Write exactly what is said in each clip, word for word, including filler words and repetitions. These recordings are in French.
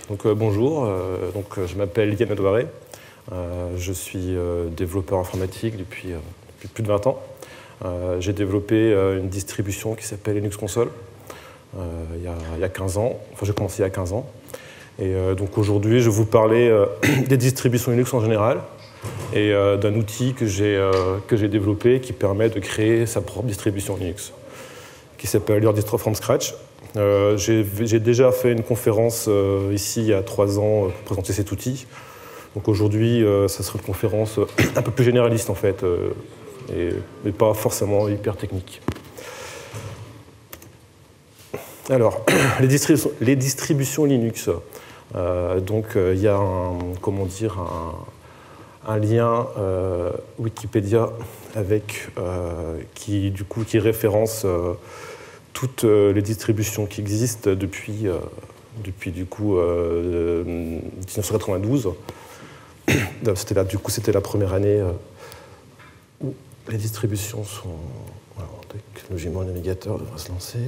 Donc, euh, bonjour, euh, donc, euh, je m'appelle Yann Adouaré, euh, je suis euh, développeur informatique depuis, euh, depuis plus de vingt ans. Euh, j'ai développé euh, une distribution qui s'appelle Linux Console euh, il, y a, il y a quinze ans, enfin j'ai commencé il y a quinze ans. Et euh, donc aujourd'hui je vais vous parler euh, des distributions Linux en général et euh, d'un outil que j'ai euh, que j'ai développé qui permet de créer sa propre distribution Linux, qui s'appelle Your Distro from Scratch. Euh, j'ai déjà fait une conférence euh, ici il y a trois ans euh, pour présenter cet outil. Donc aujourd'hui, euh, ça sera une conférence un peu plus généraliste en fait, euh, et, mais pas forcément hyper technique. Alors, les, distribu les distributions Linux. Euh, donc il euh, y a un, comment dire, un, un lien euh, Wikipédia avec euh, qui du coup qui référence euh, toutes les distributions qui existent depuis, euh, depuis du coup, euh, mille neuf cent quatre-vingt-douze. C'était là, du coup, c'était la première année euh, où les distributions sont... Voilà, logiquement, le navigateur devrait se lancer.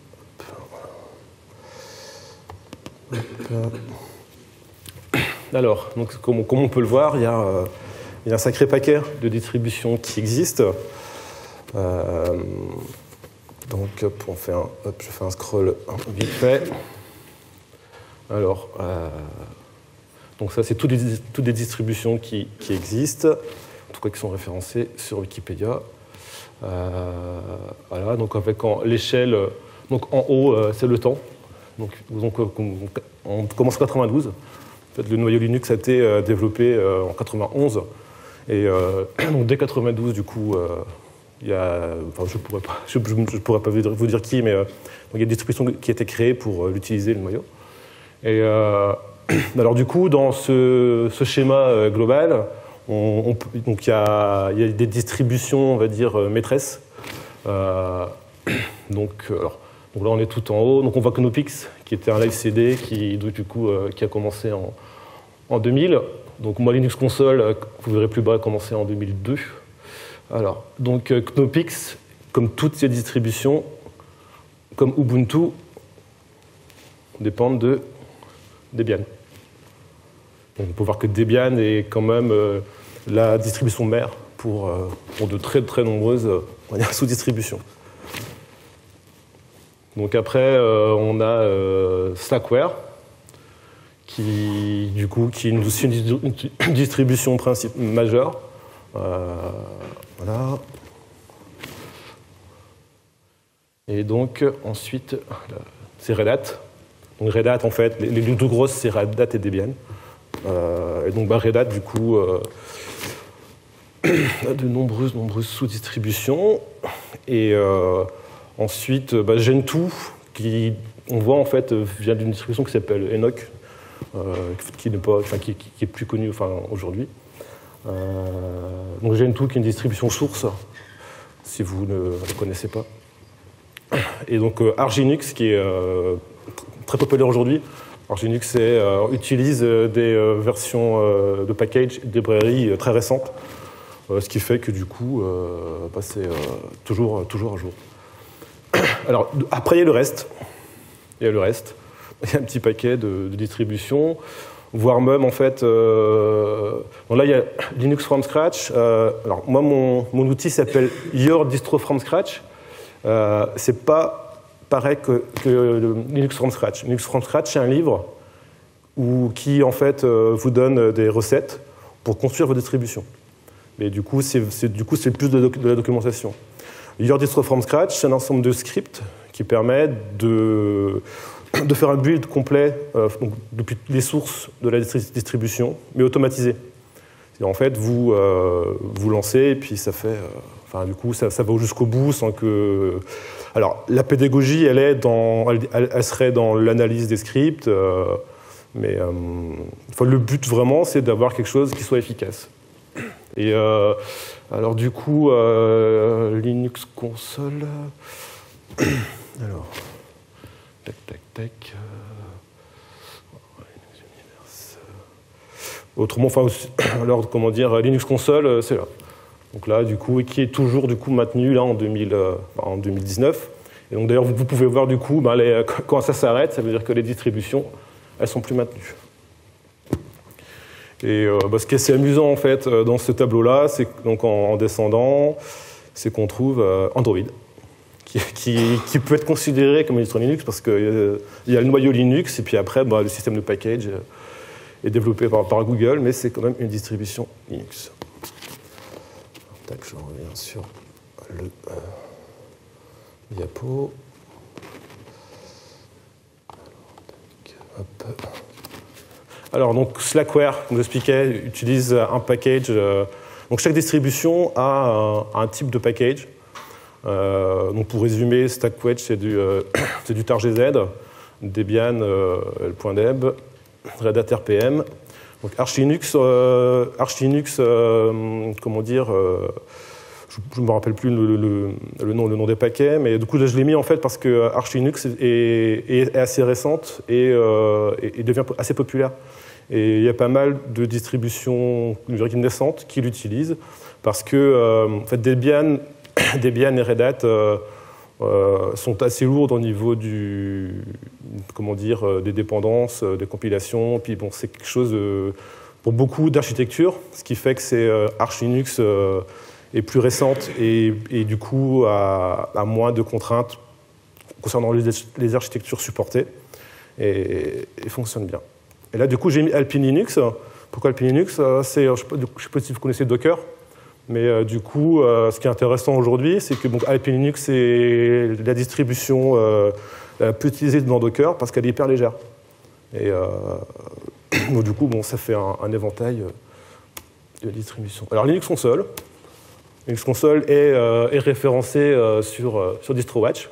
Hop, hop. Alors, donc, comme, comme on peut le voir, il y, a, euh, il y a un sacré paquet de distributions qui existent. Euh, Donc, on fait un, hop, je fais un scroll vite fait. Alors, euh, donc ça, c'est toutes, toutes des distributions qui, qui existent, en tout cas qui sont référencées sur Wikipédia. Euh, voilà, donc avec l'échelle, donc en haut, euh, c'est le temps. Donc, donc, on commence en quatre-vingt-douze. En fait, le noyau Linux a été euh, développé euh, en quatre-vingt-onze. Et euh, donc, dès quatre-vingt-douze, du coup, euh, il y a, enfin, je ne pourrais pas, je, je, je pourrais pas vous dire qui, mais euh, donc il y a des distributions qui ont été créées pour euh, l'utiliser, le noyau. Et euh, alors du coup, dans ce, ce schéma euh, global, on, on, donc il y, a, il y a des distributions, on va dire, euh, maîtresses. Euh, donc, alors, donc là, on est tout en haut. Donc on voit Knopix, qui était un live C D, qui, du coup, euh, qui a commencé en, en deux mille. Donc moi, Linux Console, vous verrez plus bas, a commencé en deux mille deux. Alors, donc Knopix, comme toutes ces distributions, comme Ubuntu, dépendent de Debian. Donc, on peut voir que Debian est quand même euh, la distribution mère pour, euh, pour de très très nombreuses euh, sous-distributions. Donc après, euh, on a euh, Slackware, qui du coup qui est une, une, une distribution principe, majeure. Euh, voilà. Et donc, ensuite, c'est Red Hat. Donc Red Hat, en fait, les, les deux grosses, c'est Red Hat et Debian. Euh, et donc, bah, Red Hat, du coup, euh, a de nombreuses, nombreuses sous-distributions. Et euh, ensuite, bah, Gentoo, qui, on voit, en fait, vient d'une distribution qui s'appelle Enoch, euh, qui n'est pas, enfin, qui, qui est plus connue enfin, aujourd'hui. Euh, donc Gentoo qui est une distribution source, si vous ne la connaissez pas. Et donc euh, Arginux qui est euh, très populaire aujourd'hui. Arginux euh, utilise euh, des euh, versions euh, de package, des librairies euh, très récentes, euh, ce qui fait que du coup euh, bah, c'est euh, toujours, toujours à jour. Alors après il y a le reste. Il y a le reste. Il y a un petit paquet de, de distributions. Voire même, en fait, euh, bon là, il y a Linux from Scratch. Euh, alors, moi, mon, mon outil s'appelle Your Distro from Scratch. Euh, c'est pas pareil que, que Linux from Scratch. Linux from Scratch, c'est un livre où, qui, en fait, euh, vous donne des recettes pour construire vos distributions. Mais du coup, c'est plus de, doc, de la documentation. Your Distro from Scratch, c'est un ensemble de scripts qui permettent de... de faire un build complet euh, donc, depuis les sources de la distribution, mais automatisé. En fait, vous euh, vous lancez et puis ça fait, euh, enfin du coup, ça, ça va jusqu'au bout sans que. Alors, la pédagogie, elle est dans, elle, elle serait dans l'analyse des scripts, euh, mais euh, enfin, le but vraiment, c'est d'avoir quelque chose qui soit efficace. Et euh, alors du coup, euh, Linux Console. Alors. Tac, tac, tac. Autrement, enfin, alors, comment dire, Linux Console, c'est là. Donc là, du coup, et qui est toujours du coup maintenu là en, deux mille, euh, en deux mille dix-neuf. Et donc d'ailleurs, vous, vous pouvez voir du coup, ben, les, quand ça s'arrête, ça veut dire que les distributions elles sont plus maintenues. Et euh, bah, ce qui est assez amusant en fait dans ce tableau-là, c'est donc en, en descendant, c'est qu'on trouve euh, Android, qui, qui, qui peut être considéré comme une distro Linux parce qu'il euh, y a le noyau Linux et puis après bah, le système de package euh, est développé par, par Google, mais c'est quand même une distribution Linux. Tac, je reviens sur le euh, diapo. Hop. Alors, donc, Slackware, comme j'expliquais, utilise un package. Euh, donc, chaque distribution a un, un type de package. Euh, donc, pour résumer, Slackware, c'est du, euh, c'est du tar-gz, Debian, euh, le .deb, Red Hat R P M. Donc, Arch Linux, euh, Arch Linux euh, comment dire, euh, je ne me rappelle plus le, le, le, nom, le nom des paquets, mais du coup, là, je l'ai mis en fait parce que Arch Linux est, est, est assez récente et, euh, et, et devient assez populaire. Et il y a pas mal de distributions naissantes qui l'utilisent parce que euh, en fait, Debian, Debian et Red Hat euh, euh, sont assez lourdes au niveau du, comment dire, euh, des dépendances, euh, des compilations. Puis bon, c'est quelque chose euh, pour beaucoup d'architecture, ce qui fait que c'est euh, Arch Linux euh, est plus récente et, et du coup a, a moins de contraintes concernant les, les architectures supportées et, et fonctionne bien. Et là, du coup, j'ai mis Alpine Linux. Pourquoi Alpine Linux? C'est, je ne sais, sais pas si vous connaissez Docker, mais euh, du coup, euh, ce qui est intéressant aujourd'hui, c'est que bon, Alpine Linux, c'est la distribution euh, la plus utilisée dans Docker parce qu'elle est hyper légère. Et euh, donc, du coup, bon, ça fait un, un éventail de distributions. Alors, Linux Console. Linux Console est, euh, est référencé euh, sur, euh, sur DistroWatch.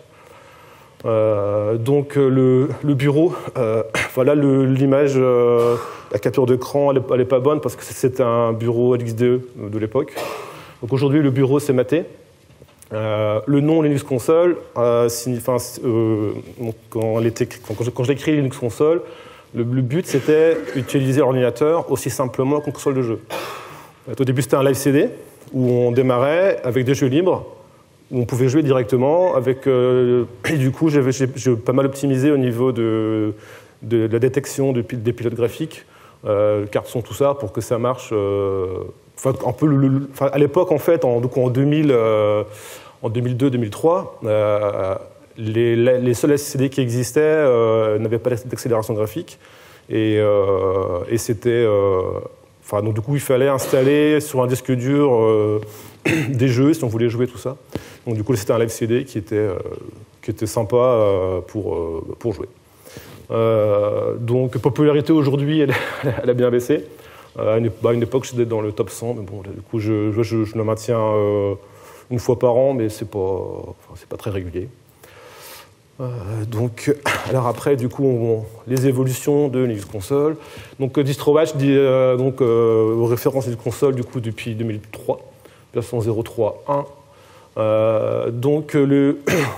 Euh, donc le, le bureau, euh, voilà l'image, euh, la capture d'écran, elle n'est pas bonne parce que c'est un bureau L X D E de l'époque. Donc aujourd'hui le bureau c'est maté. Euh, le nom Linux Console, euh, signifie, euh, quand, quand, quand je l'écris Linux Console, le, le but c'était d'utiliser l'ordinateur aussi simplement qu'une console de jeu. Au début c'était un live C D où on démarrait avec des jeux libres, où on pouvait jouer directement. Avec, euh, et du coup, j'avais pas mal optimisé au niveau de, de, de la détection de, des pilotes graphiques, euh, carte son, tout ça, pour que ça marche. Euh, enfin, un peu le, le, enfin, à l'époque, en fait, en, donc en, deux mille, euh, en deux mille deux deux mille trois, euh, les, les seuls S S D qui existaient euh, n'avaient pas d'accélération graphique. Et, euh, et c'était... Euh, enfin, donc, du coup, il fallait installer sur un disque dur euh, des jeux, si on voulait jouer, tout ça. Donc du coup, c'était un live C D qui était, euh, qui était sympa euh, pour, euh, pour jouer. Euh, donc, popularité aujourd'hui, elle, elle a bien baissé. Euh, à, une, bah, à une époque, j'étais dans le top cent, mais bon, du coup, je, je, je le maintiens euh, une fois par an, mais c'est pas, enfin, c'est pas très régulier. Euh, donc, alors après, du coup, on, les évolutions de Linux Console. Donc, DistroWatch dit euh, donc euh, référence Linux Console du coup depuis deux mille trois, version zéro trois point un. Euh, donc, le,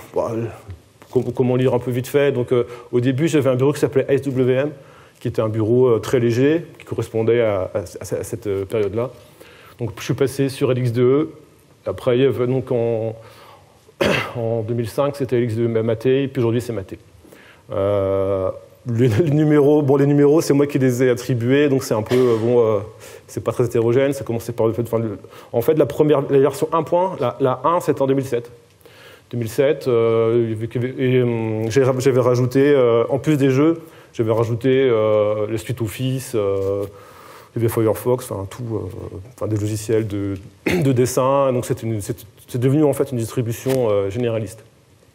comment lire un peu vite fait. Donc, euh, au début, j'avais un bureau qui s'appelait S W M, qui était un bureau euh, très léger, qui correspondait à, à, à cette euh, période-là. Donc, je suis passé sur L X D E. Après, il y avait donc en, en deux mille cinq, c'était L X D E maté, puis aujourd'hui, c'est maté. Euh, les, les numéros, bon, les numéros, c'est moi qui les ai attribués, donc c'est un peu, euh, bon, euh, c'est pas très hétérogène. Ça commençait par le fait, enfin, le, en fait, la première, la version un point, la, la un, c'était en deux mille sept. deux mille sept, euh, et, euh, j'avais rajouté, euh, en plus des jeux, j'avais rajouté euh, les suites Office, euh, il y avait Firefox, enfin, tout, euh, enfin, des logiciels de, de dessin. Donc c'est devenu en fait une distribution euh, généraliste.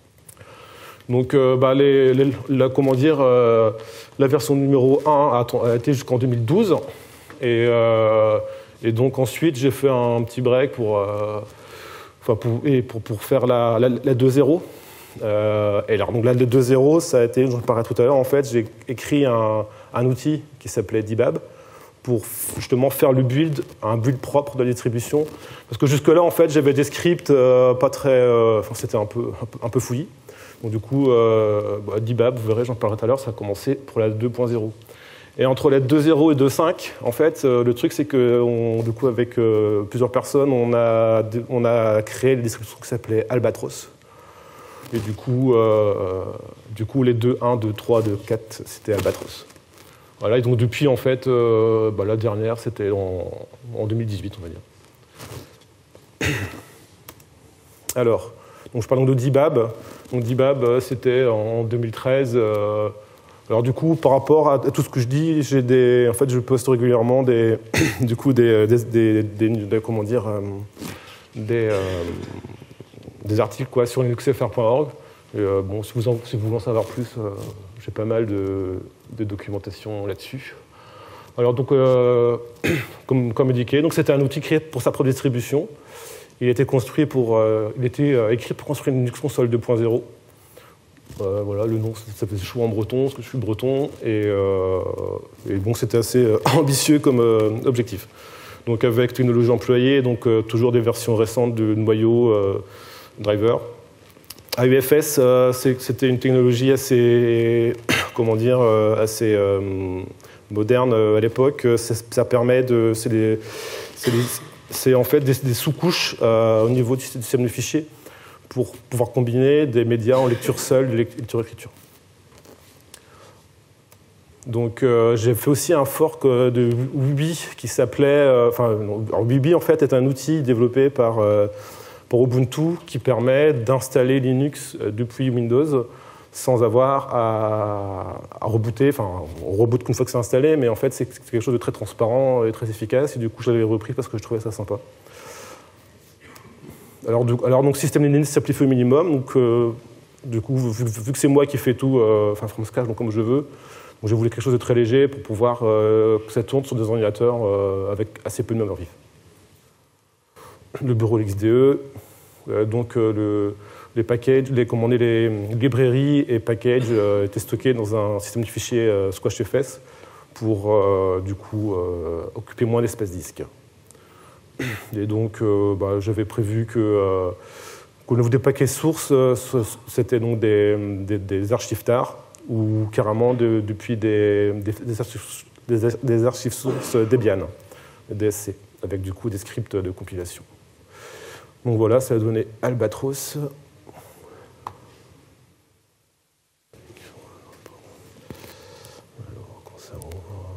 Donc, euh, bah, les, les, la, comment dire, euh, la version numéro un a, a été jusqu'en deux mille douze. Et, euh, et donc ensuite, j'ai fait un petit break pour, euh, enfin, pour, et pour, pour faire la, la, la deux zéro. Euh, et alors, donc la deux zéro, ça a été, j'en parlais tout à l'heure, en fait, j'ai écrit un, un outil qui s'appelait Debab pour justement faire le build, un build propre de la distribution. Parce que jusque-là, en fait, j'avais des scripts euh, pas très... Euh, enfin, c'était un peu, un peu, un peu fouillis. Donc du coup, euh, bah, Debab, vous verrez, j'en parlerai tout à l'heure, ça a commencé pour la deux point zéro. Et entre la deux zéro et deux cinq, en fait, euh, le truc, c'est que on, du coup, avec euh, plusieurs personnes, on a, on a créé une distribution qui s'appelait Albatros. Et du coup, euh, du coup les deux, un, deux, trois, deux, quatre, c'était Albatros. Voilà, et donc depuis, en fait, euh, bah, la dernière, c'était en, en deux mille dix-huit, on va dire. Alors, donc je parle donc de D B A B. Donc D B A B, c'était en deux mille treize. Euh, alors du coup, par rapport à tout ce que je dis, j'ai des, en fait, je poste régulièrement des, du coup, des, des, des, des, des comment dire, euh, des, euh, des articles quoi sur linuxfr point org. Et, euh, bon, si vous, en, si vous voulez en savoir plus, euh, j'ai pas mal de, de documentation là-dessus. Alors donc, euh, comme, comme indiqué, donc c'était un outil créé pour sa propre distribution. Il était construit pour, euh, il était euh, écrit pour construire une Linux console deux point zéro. Euh, voilà, le nom, ça faisait chaud en breton, parce que je suis breton, et, euh, et bon, c'était assez euh, ambitieux comme euh, objectif. Donc avec technologie employée, donc euh, toujours des versions récentes de noyau euh, driver. A U F S, euh, c'était une technologie assez, comment dire, euh, assez euh, moderne euh, à l'époque. Ça, ça permet de, c'est des, c'est des, c'est en fait des, des sous-couches euh, au niveau du système de fichiers pour pouvoir combiner des médias en lecture seule, de lecture-écriture. Donc euh, j'ai fait aussi un fork de Wubi qui s'appelait, euh, enfin, Wubi en fait est un outil développé par euh, pour Ubuntu qui permet d'installer Linux depuis Windows sans avoir à, à rebooter. Enfin, on reboot qu'une fois que c'est installé, mais en fait, c'est quelque chose de très transparent et très efficace. Et du coup, je l'avais repris parce que je trouvais ça sympa. Alors, du, alors donc, système Linux simplifié au minimum. Donc, euh, du coup, vu, vu que c'est moi qui fais tout, euh, enfin, from scratch, donc comme je veux, donc je voulais quelque chose de très léger pour pouvoir euh, que ça tourne sur des ordinateurs euh, avec assez peu de mémoire vive. Le bureau X D E, euh, donc euh, le, les packages, les, comment on dit, les librairies et packages euh, étaient stockés dans un système de fichiers euh, SquashFS pour euh, du coup euh, occuper moins d'espace disque. Et donc euh, bah, j'avais prévu que euh, qu'au niveau des paquets sources, euh, c'était donc des, des, des archives tar ou carrément de, depuis des, des, des, archives, des, des archives sources Debian, D S C, avec du coup des scripts de compilation. Donc voilà, ça a donné Albatros. Alors, quand ça ouvre.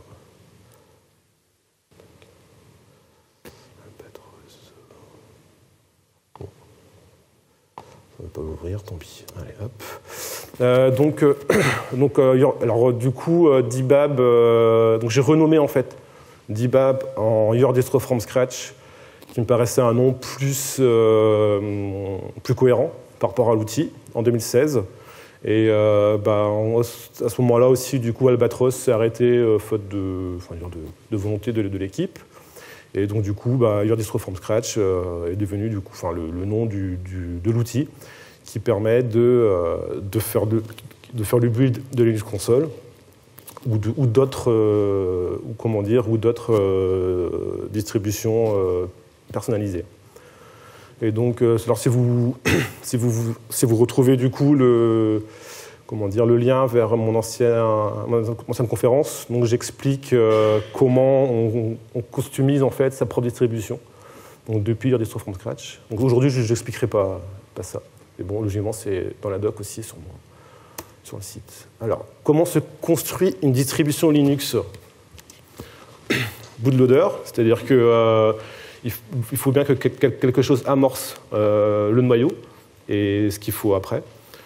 Albatros. Bon. Ça ne va pas ouvrir, tant pis. Allez, hop. Euh, donc, euh, donc euh, alors, du coup, euh, D B A B, euh, donc j'ai renommé en fait D B A B en Your Distro from Scratch, qui me paraissait un nom plus, euh, plus cohérent par rapport à l'outil, en deux mille seize. Et euh, bah, on, à ce moment-là aussi, du coup, Albatros s'est arrêté euh, faute de, enfin, de, de volonté de, de l'équipe. Et donc, du coup, bah, Your Distro from Scratch euh, est devenu du coup, enfin, le, le nom du, du, de l'outil qui permet de, euh, de, faire de, de faire le build de Linux console ou, de, ou d'autres, euh, ou comment dire, ou d'autres euh, distributions euh, personnalisées. Et donc, euh, alors si vous, si vous, si vous retrouvez du coup le, comment dire, le lien vers mon ancien, mon ancienne conférence, donc j'explique euh, comment on, on customise en fait sa propre distribution. Donc depuis Your Distro from Scratch. Donc aujourd'hui, je n'expliquerai pas, pas ça. Mais bon, logiquement, c'est dans la doc aussi sur, mon, sur le site. Alors, comment se construit une distribution Linux? Bootloader, c'est-à-dire que euh, il faut bien que quelque chose amorce euh, le noyau et ce qu'il faut après.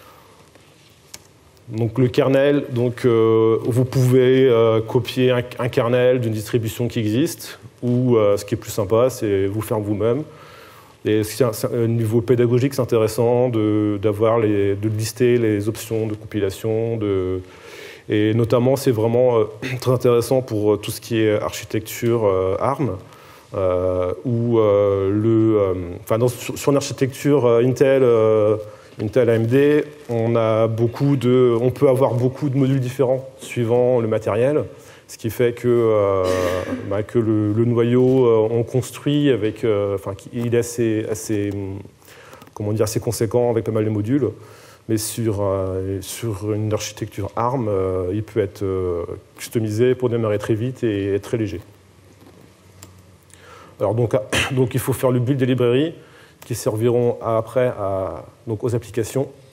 Donc le kernel, donc, euh, vous pouvez euh, copier un, un kernel d'une distribution qui existe, ou euh, ce qui est plus sympa, c'est vous faire vous-même. Et au niveau pédagogique, c'est intéressant de, d'avoir les, de lister les options de compilation, de, et notamment c'est vraiment euh, très intéressant pour tout ce qui est architecture euh, ARM. Euh, où euh, le, euh, enfin dans, sur, sur une architecture euh, Intel, euh, Intel A M D, on a beaucoup de, on peut avoir beaucoup de modules différents suivant le matériel, ce qui fait que, euh, bah, que le, le noyau euh, on construit avec, euh, enfin, il est assez, assez, comment dire, assez conséquent avec pas mal de modules, mais sur, euh, sur une architecture ARM, euh, il peut être euh, customisé pour démarrer très vite et être très léger. Alors donc, donc il faut faire le build des librairies qui serviront après à, donc aux applications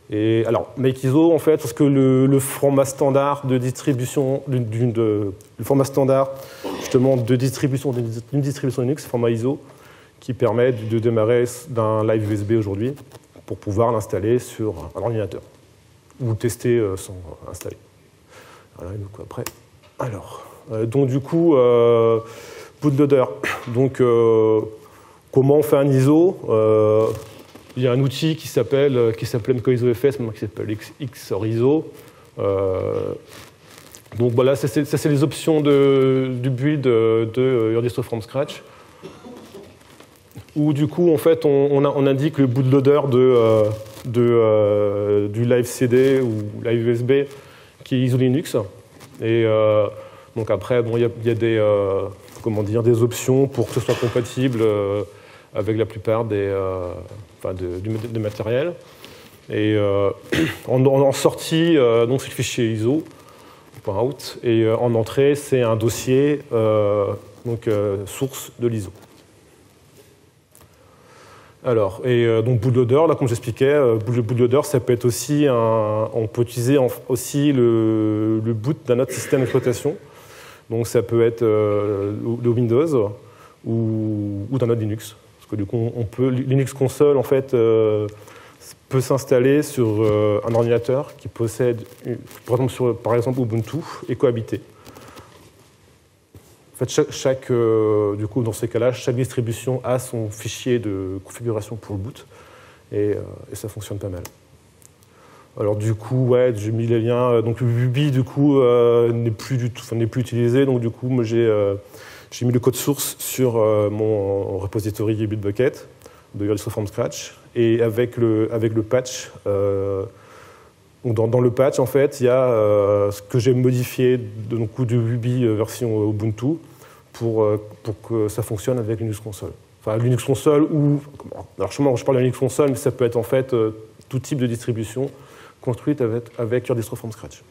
Et alors, Make I S O, en fait, parce que le, le format standard de distribution, d'une, de, le format standard justement de distribution d'une distribution Linux, format I S O, qui permet de démarrer d'un live U S B aujourd'hui pour pouvoir l'installer sur un ordinateur ou tester sans installer. Voilà, donc après, alors, euh, donc du coup, euh, bootloader. Donc, euh, comment on fait un I S O? euh, Il y a un outil qui s'appelle qui s'appelait M K I S O F S, maintenant qui s'appelle X O R I S O. Euh, donc voilà, ça c'est, ça c'est les options de, du build de, de Your Distro from Scratch. Où du coup, en fait, on, on, a, on indique le bootloader de, euh, de, euh, du live C D ou live U S B qui est I S O Linux. Et euh, donc après, bon, il y a, il y a des, euh, comment dire, des options pour que ce soit compatible euh, avec la plupart des, euh, enfin de, du, du matériel. Et euh, en, en sortie, euh, donc c'est le fichier I S O, .out, et euh, en entrée, c'est un dossier euh, donc, euh, source de l'I S O. Alors, et euh, donc bootloader, là, comme j'expliquais, euh, le bootloader, ça peut être aussi un, on peut utiliser en, aussi le, le boot d'un autre système d'exploitation. Donc ça peut être euh, le Windows ou, ou d'un autre Linux. Parce que du coup, on peut, Linux Console, en fait, euh, peut s'installer sur euh, un ordinateur qui possède, par exemple, sur, par exemple Ubuntu, et cohabiter. En fait, chaque, chaque euh, du coup, dans ces cas-là, chaque distribution a son fichier de configuration pour le boot, et, euh, et ça fonctionne pas mal. Alors du coup, ouais, j'ai mis les liens. Donc le Bubi, du coup, euh, n'est plus du tout, enfin, n'est plus utilisé. Donc du coup, moi, j'ai euh, j'ai mis le code source sur euh, mon repository Bitbucket de Your Distro from Scratch, et avec le avec le patch. Euh, donc dans, dans le patch, en fait, il y a euh, ce que j'ai modifié de, donc, du Bubi version Ubuntu pour euh, pour que ça fonctionne avec Linux Console. Enfin, Linux Console ou alors je, je parle de Linux Console, mais ça peut être en fait euh, tout type de distribution construite avec, avec Your Distro from Scratch.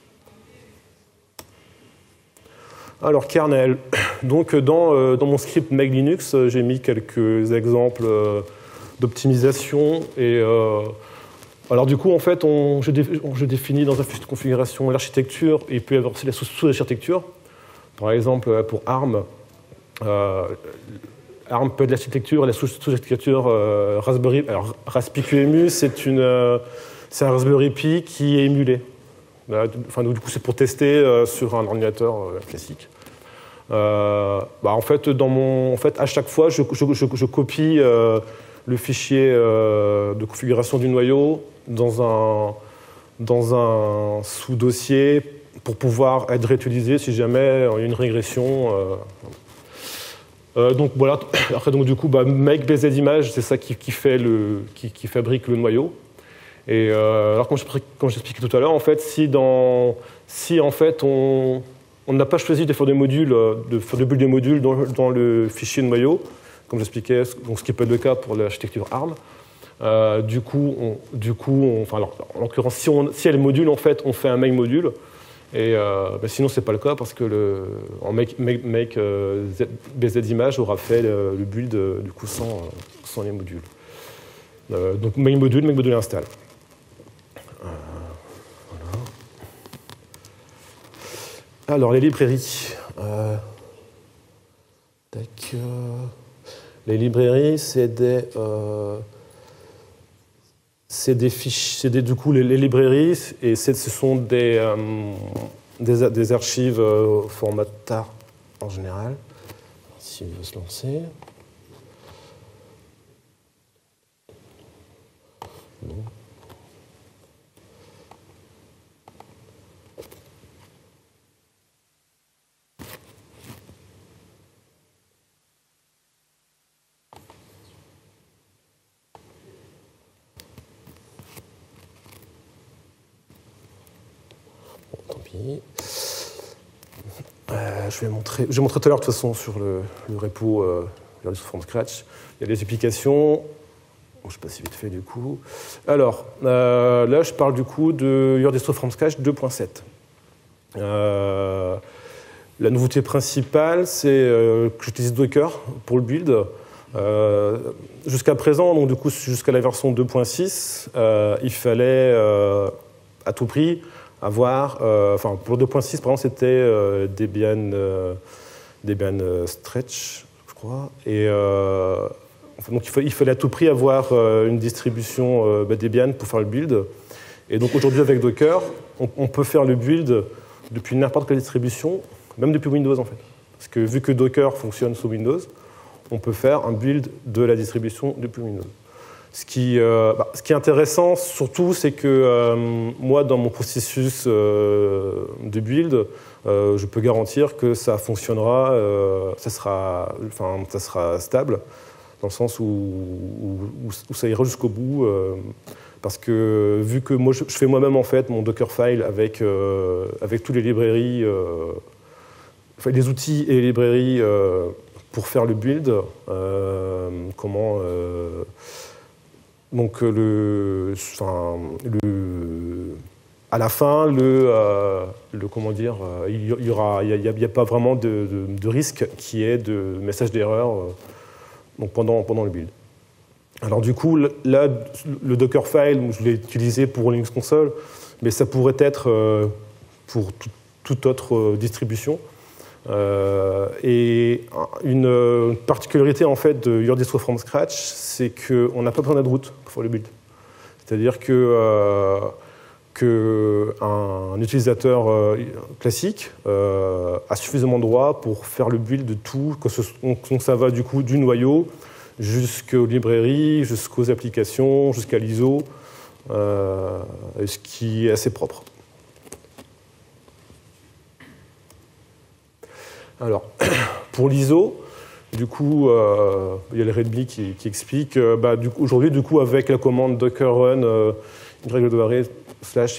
Alors, kernel. Donc, dans, euh, dans mon script Make Linux, euh, j'ai mis quelques exemples euh, d'optimisation. Et euh, alors, du coup, en fait, on, je, dé, je définis dans un fichier de configuration l'architecture, et il peut y avoir aussi la sous-architecture. Par exemple, pour ARM, euh, ARM peut être l'architecture, la sous-architecture euh, Raspberry. Alors, RaspiQEMU, c'est une. Euh, C'est un Raspberry Pi qui est émulé. Enfin, du coup, c'est pour tester euh, sur un ordinateur euh, classique. Euh, bah, en fait, dans mon, en fait, à chaque fois, je, je, je, je copie euh, le fichier euh, de configuration du noyau dans un, dans un sous-dossier pour pouvoir être réutilisé si jamais il y a une régression. Euh, euh, donc voilà. Après, donc du coup, bah, make B Z image, c'est ça qui, qui fait le, qui, qui fabrique le noyau. Et euh, alors, comme j'expliquais tout à l'heure, en fait, si, dans, si en fait, on n'a pas choisi de faire des modules, de faire de build des modules dans, dans le fichier noyau, comme j'expliquais, donc ce qui peut être le cas pour l'architecture ARM, euh, du coup, on, du coup on, enfin, alors, en l'occurrence, si, on, si il y a les modules, en fait, on fait un main module. Et euh, ben sinon, c'est pas le cas parce que le, en make, make, make euh, Z, B Z image aura fait le, le build euh, du coup sans, sans les modules. Euh, donc main module, main module install. Euh, voilà. Alors les librairies. Euh, tac, euh, les librairies, c'est des euh, c'est des fiches, c'est des, du coup les, les librairies, et ce sont des, euh, des, des archives euh, au format tar en général. S'il veut se lancer. Non. Euh, je vais montrer, je vais montrer tout à l'heure de toute façon sur le, le repo euh, Your Distro from Scratch. Il y a des applications. Bon, je passe vite fait du coup. Alors euh, là, je parle du coup de Your Distro from Scratch deux point sept. Euh, la nouveauté principale, c'est euh, que j'utilise Docker pour le build. Euh, jusqu'à présent, donc du coup jusqu'à la version deux point six, euh, il fallait euh, à tout prix avoir, euh, enfin pour le deux point six par exemple c'était euh, Debian, euh, Debian euh, Stretch, je crois, et euh, enfin, donc il fallait, il fallait à tout prix avoir euh, une distribution euh, bah, Debian pour faire le build. Et donc aujourd'hui avec Docker, on, on peut faire le build depuis n'importe quelle distribution, même depuis Windows en fait, parce que vu que Docker fonctionne sous Windows, on peut faire un build de la distribution depuis Windows. Ce qui, euh, bah, ce qui est intéressant, surtout, c'est que euh, moi, dans mon processus euh, de build, euh, je peux garantir que ça fonctionnera, euh, ça, sera, enfin, ça sera stable, dans le sens où, où, où ça ira jusqu'au bout. Euh, parce que vu que moi, je, je fais moi-même en fait mon Dockerfile avec, euh, avec toutes les librairies, euh, enfin, les outils et les librairies euh, pour faire le build, euh, comment euh, donc le, enfin, le, à la fin, le, euh, le comment dire, il y aura, il n'y a, a pas vraiment de, de, de risque qui est de message d'erreur euh, donc pendant pendant le build. Alors du coup, là, le Dockerfile, je l'ai utilisé pour Linux Console, mais ça pourrait être euh, pour tout, toute autre distribution. Euh, et une particularité en fait de Your Distro from Scratch, c'est qu'on n'a pas besoin d'adroot pour faire le build. C'est-à-dire que, euh, que un utilisateur euh, classique euh, a suffisamment de droits pour faire le build de tout, que ce, donc ça va du coup du noyau jusqu'aux librairies, jusqu'aux applications, jusqu'à l'I S O, euh, ce qui est assez propre. Alors, pour l'I S O, du coup, euh, il y a le README qui, qui explique, euh, bah, aujourd'hui, du coup, avec la commande docker run euh, y slash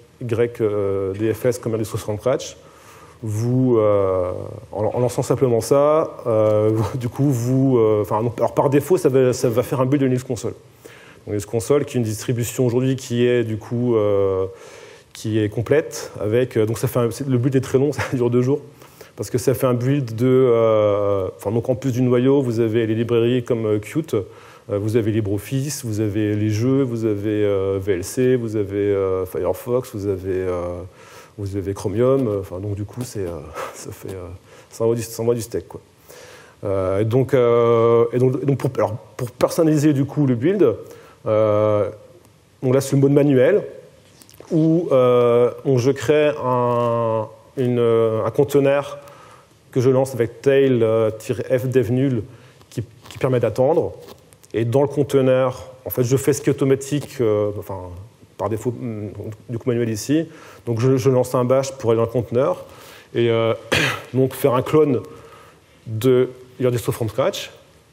ydfs comme Distro from Scratch, vous, euh, en, en lançant simplement ça, euh, du coup, vous, euh, enfin, alors par défaut, ça va, ça va faire un build de Linux Console. Donc, Linux Console, qui est une distribution aujourd'hui qui est du coup, euh, qui est complète, avec, donc ça fait un, le build est très long, ça dure deux jours. Parce que ça fait un build de... Euh, enfin, donc en plus du noyau, vous avez les librairies comme euh, Qt, euh, vous avez LibreOffice, vous avez les jeux, vous avez euh, V L C, vous avez euh, Firefox, vous avez, euh, vous avez Chromium. Euh, enfin, donc du coup, c'est, euh, ça fait... Euh, ça envoie du, ça envoie du steak, quoi. Euh, et donc, euh, et donc, donc pour, alors, pour personnaliser du coup le build, euh, donc là c'est le mode manuel, où euh, on, je crée un... Une, un conteneur que je lance avec tail-fdevnull qui, qui permet d'attendre. Et dans le conteneur, en fait, je fais ce qui est automatique, euh, enfin, par défaut, du coup manuel ici. Donc je, je lance un bash pour aller dans le conteneur et euh, donc faire un clone de Your Distro from Scratch.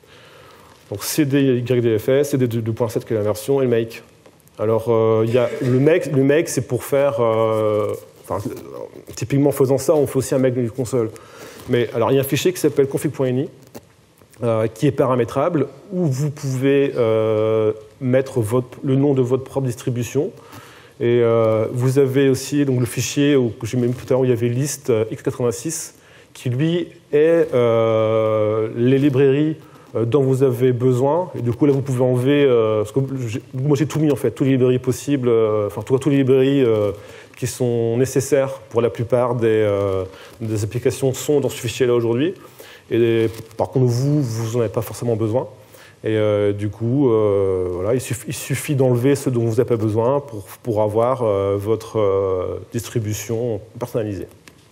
Donc cd-ydfs, cd deux point sept qui est la version, et le make. Alors, euh, y a le make, le make c'est pour faire... Euh, Enfin, typiquement, en faisant ça, on fait aussi un make de console. Mais alors, il y a un fichier qui s'appelle config.ini, euh, qui est paramétrable, où vous pouvez euh, mettre votre, le nom de votre propre distribution. Et euh, vous avez aussi donc, le fichier où, que j'ai mis tout à l'heure, où il y avait list x quatre-vingt-six, qui lui est euh, les librairies dont vous avez besoin. Et du coup, là, vous pouvez enlever... Euh, parce que moi, j'ai tout mis, en fait, toutes les librairies possibles, euh, enfin, toutes les librairies euh, qui sont nécessaires pour la plupart des, euh, des applications sont dans ce fichier-là aujourd'hui. Et par contre, vous, vous n'en avez pas forcément besoin. Et euh, du coup, euh, voilà, il suffit, il suffit d'enlever ce dont vous n'avez pas besoin pour, pour avoir euh, votre euh, distribution personnalisée.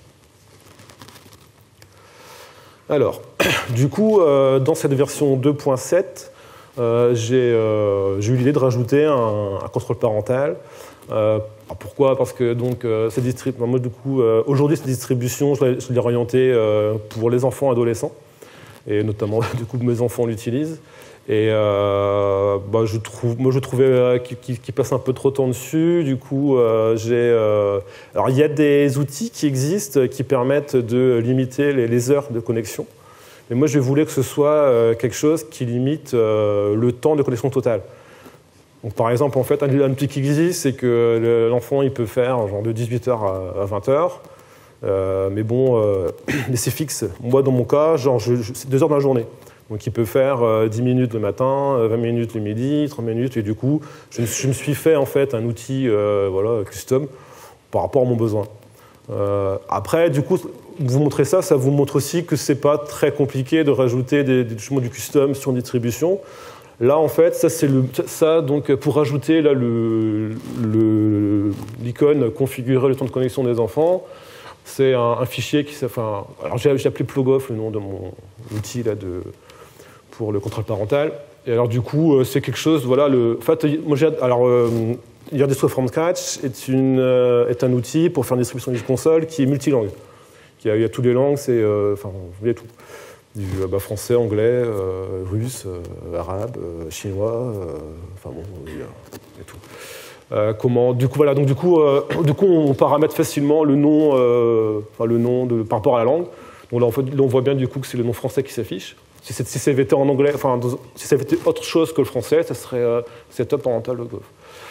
Alors, du coup, euh, dans cette version deux point sept, euh, j'ai euh, eu l'idée de rajouter un, un contrôle parental. Euh, pourquoi ? Parce que donc, euh, cette distribution, moi, du coup, euh, aujourd'hui, cette distribution, je l'ai, je l'ai orientée euh, pour les enfants adolescents, et notamment, du coup, mes enfants l'utilisent. Et euh, bah, je trouve, moi, je trouvais euh, qu'il, qu'il passe un peu trop de temps dessus. Du coup, euh, j'ai. Euh, alors, il y a des outils qui existent qui permettent de limiter les, les heures de connexion. Mais moi, je voulais que ce soit euh, quelque chose qui limite euh, le temps de connexion totale. Donc, par exemple, en fait, un, un outil qui existe, c'est que le, l'enfant, il peut faire genre de dix-huit heures à, à vingt heures. Euh, mais bon, euh, mais c'est fixe. Moi, dans mon cas, genre, je, je, c'est deux heures dans la journée. Donc il peut faire euh, dix minutes le matin, vingt minutes le midi, trente minutes, et du coup, je, je me suis fait en fait un outil euh, voilà, custom par rapport à mon besoin. Euh, après, du coup, vous montrez ça, ça vous montre aussi que c'est pas très compliqué de rajouter des, des, du custom sur une distribution. Là, en fait, ça, c'est le, ça, donc, pour rajouter là, le, le, l'icône configurer le temps de connexion des enfants, c'est un, un fichier qui, enfin, alors j'ai, j'ai appelé Plogoff, le nom de mon outil là de, pour le contrôle parental. Et alors, du coup, c'est quelque chose, voilà, le, en fait, moi, j'ai, alors, euh, YourDistro from Scratch est, une, euh, est un outil pour faire une distribution de console qui est multilangue. Il y a, il y a toutes les langues, c'est, euh, enfin, il y a tout. Du bah, français, anglais, euh, russe, euh, arabe, euh, chinois, euh, enfin bon, il y a, il y a tout. Euh, comment, du coup, voilà, donc du coup, euh, du coup, on paramètre facilement le nom, euh, enfin, le nom de, par rapport à la langue. Donc là, en fait, là, on voit bien du coup que c'est le nom français qui s'affiche. Si, si ça avait été en anglais, enfin, dans, si ça avait été autre chose que le français, ça serait euh, setup parental logoff.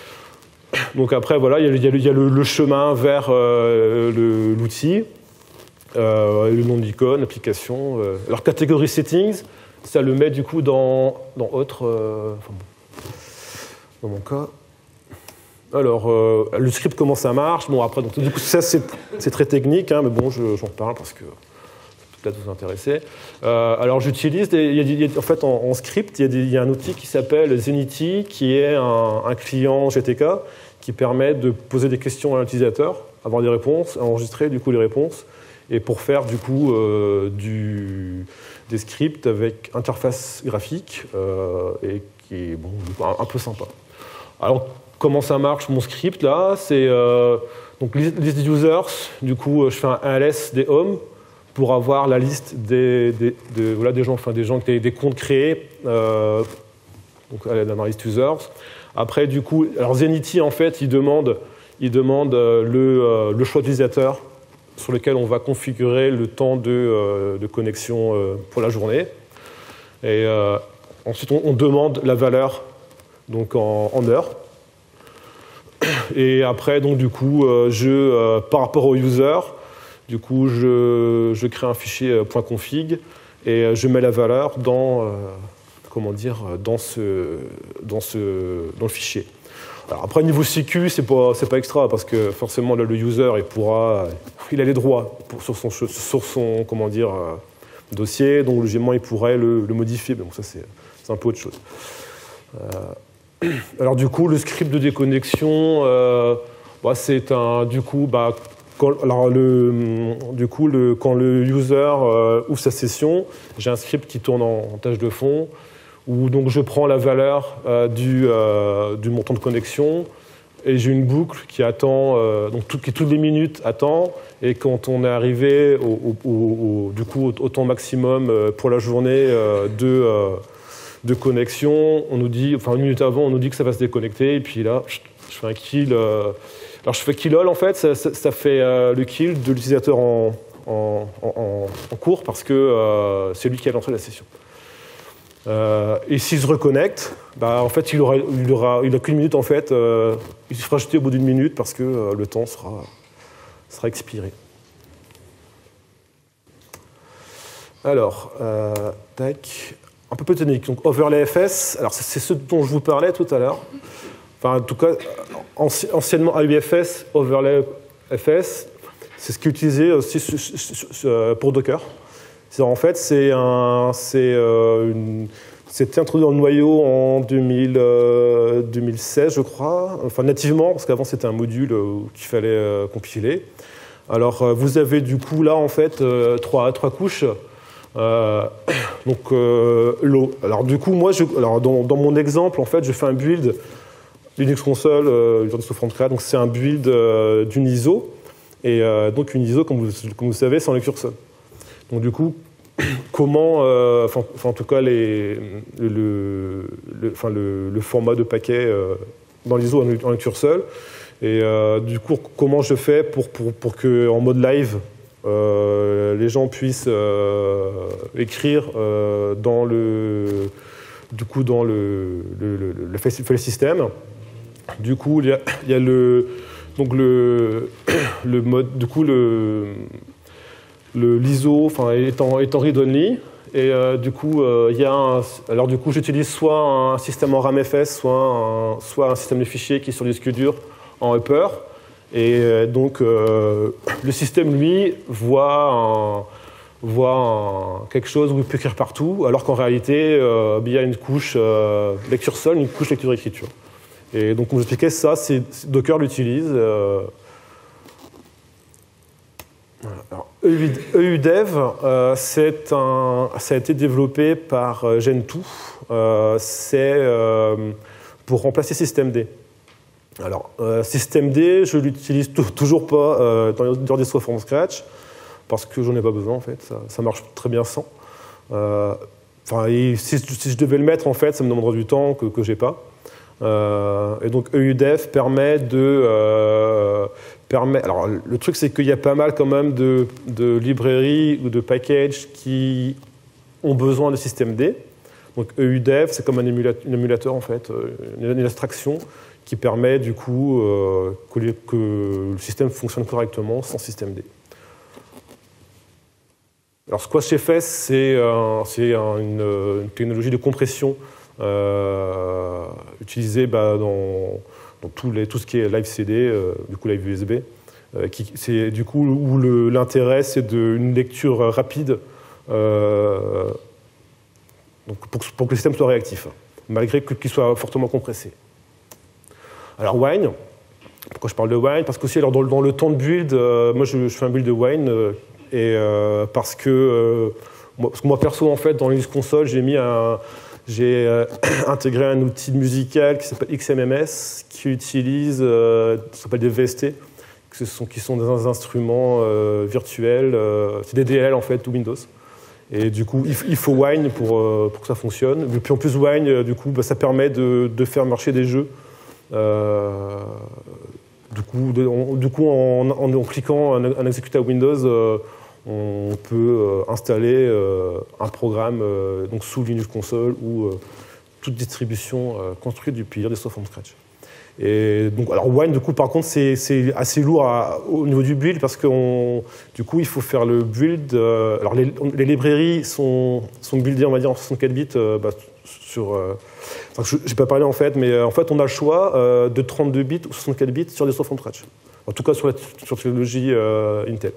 Donc après, voilà, il y a, il y a, il y a le, le chemin vers euh, le, l'outil. Euh, le nom de l'icône, l'application. Euh. Alors, catégorie settings, ça le met du coup dans, dans autre. Euh, enfin, bon, dans mon cas. Alors, euh, le script, comment ça marche. Bon, après, donc, du coup, ça, c'est, c'est très technique, hein, mais bon, je, j'en parle parce que ça peut peut-être vous intéresser. Euh, alors, j'utilise, des, il y a, il y a, en fait, en, en script, il y, a des, il y a un outil qui s'appelle Zenity, qui est un, un client G T K qui permet de poser des questions à l'utilisateur, avoir des réponses, enregistrer du coup les réponses. Et pour faire du coup euh, du, des scripts avec interface graphique euh, et qui est bon, un, un peu sympa. Alors comment ça marche mon script là? C'est euh, donc list users. Du coup, je fais un ls des home pour avoir la liste des, des, des, voilà, des gens, enfin des gens qui ont des comptes créés. Euh, donc dans la list users. Après du coup, alors Zenity en fait, il demande, il demande le, euh, le choix d'utilisateur sur lequel on va configurer le temps de, euh, de connexion euh, pour la journée. Et euh, ensuite, on, on demande la valeur donc en, en heures. Et après, donc, du coup, euh, je, euh, par rapport au user, du coup, je, je crée un fichier euh, .config et euh, je mets la valeur dans, euh, comment dire, dans, ce, dans, ce, dans le fichier. Alors après, niveau sécu, c'est pas, c'est pas extra, parce que forcément, là, le user, il pourra, il a les droits pour, sur son, sur son comment dire, euh, dossier, donc logiquement, il pourrait le, le modifier, mais bon, ça, c'est, c'est un peu autre chose. Euh, alors du coup, le script de déconnexion, euh, bah, c'est un, du coup, bah, quand, alors le, du coup, le, quand le user euh, ouvre sa session, j'ai un script qui tourne en, en tâche de fond, où donc je prends la valeur euh, du, euh, du montant de connexion et j'ai une boucle qui attend, euh, donc tout, qui toutes les minutes attend, et quand on est arrivé au, au, au, du coup, au, au temps maximum euh, pour la journée euh, de, euh, de connexion, on nous dit, enfin une minute avant, on nous dit que ça va se déconnecter, et puis là, je, je fais un kill. Euh, alors je fais kill all en fait, ça, ça, ça fait euh, le kill de l'utilisateur en, en, en, en cours parce que euh, c'est lui qui a lancé la session. Euh, et s'il se reconnecte, bah, en fait, il aura, il aura, il a qu'une minute en fait. Euh, il se fera jeter au bout d'une minute parce que euh, le temps sera, sera expiré. Alors, euh, tac, un peu plus technique. Donc, overlay F S. Alors, c'est, c'est ce dont je vous parlais tout à l'heure. Enfin, en tout cas, anci- anciennement A U F S, overlay F S, c'est ce qui est utilisé aussi pour Docker. C'est, en fait, c'est un, c'est, euh, une, c'était introduit dans le noyau en deux mille, euh, deux mille seize, je crois, enfin nativement, parce qu'avant c'était un module euh, qu'il fallait euh, compiler. Alors, euh, vous avez du coup là, en fait, euh, trois, trois couches. Euh, donc, euh, l'eau. Alors, du coup, moi, je, alors, dans, dans mon exemple, en fait, je fais un build Linux Console, euh, YourDistro from Scratch, donc c'est un build euh, d'une I S O. Et euh, donc, une I S O, comme vous, comme vous savez, c'est en lecture seule. Donc du coup, comment, euh, enfin, en tout cas, les, le, le, enfin, le, le format de paquet euh, dans l'I S O en lecture seule, et euh, du coup, comment je fais pour, pour, pour que en mode live, euh, les gens puissent euh, écrire euh, dans le, du coup, dans le, le, le, le file system. Du coup, il y a, il y a le, donc le, le mode, du coup, le Le, l'I S O enfin, est en, est en read-only, Et euh, du coup, euh, il y a un, alors du coup, j'utilise soit un système en RAM-F S, soit un, soit un système de fichiers qui est sur le disque dur en upper. Et euh, donc, euh, le système, lui, voit, un, voit un, quelque chose où il peut écrire partout, alors qu'en réalité, euh, il y a une couche euh, lecture-sol, une couche lecture-écriture. Et donc, comme j'expliquais, ça, c'est, Docker l'utilise. Euh, Alors, E U Dev, euh, c'est un, ça a été développé par euh, Gentoo. Euh, c'est euh, pour remplacer systemd. Alors, euh, systemd, je l'utilise toujours pas euh, dans les ordinateurs from scratch parce que j'en ai pas besoin en fait. Ça, ça marche très bien sans. Euh, enfin, si, si je devais le mettre en fait, ça me demanderait du temps que que j'ai pas. Euh, et donc E U Dev permet de euh, permet, alors le truc c'est qu'il y a pas mal quand même de, de librairies ou de packages qui ont besoin de systemd. Donc E U Dev c'est comme un émulateur, un émulateur en fait, une, une abstraction qui permet du coup euh, que, les, que le système fonctionne correctement sans systemd. Alors SquashFS c'est euh, c'est un, une, une technologie de compression Euh, utilisé bah, dans, dans tout, les, tout ce qui est live C D, euh, du coup live U S B. Euh, qui, c'est du coup où le, l'intérêt c'est d'une lecture rapide euh, donc pour, pour que le système soit réactif, malgré qu'il soit fortement compressé. Alors Wine, pourquoi je parle de Wine? Parce qu'aussi alors, dans, dans le temps de build, euh, moi je, je fais un build de Wine euh, et euh, parce que, euh, moi, parce que moi perso en fait dans Linux Console j'ai mis un J'ai euh, intégré un outil musical qui s'appelle X M M S, qui utilise, euh, ça s'appelle des V S T, qui sont, qui sont des instruments euh, virtuels, euh, c'est des D L en fait, ou Windows. Et du coup, il faut Wine pour, euh, pour que ça fonctionne. Et puis en plus, Wine, euh, du coup, bah, ça permet de, de faire marcher des jeux. Euh, du coup, de, on, du coup en, en, en cliquant un, un exécuteur Windows, euh, on peut euh, installer euh, un programme euh, donc sous Linux Console ou euh, toute distribution euh, construite depuis des software from scratch. Et donc, alors Wine, du coup, par contre, c'est, c'est assez lourd à, au niveau du build parce que on, du coup, il faut faire le build. Euh, alors, les, les librairies sont, sont buildées, on va dire, en soixante-quatre bits euh, bah, sur. Euh, enfin, je n'ai pas parlé en fait, mais euh, en fait, on a le choix euh, de trente-deux bits ou soixante-quatre bits sur des software from scratch. En tout cas, sur la, sur la technologie euh, Intel.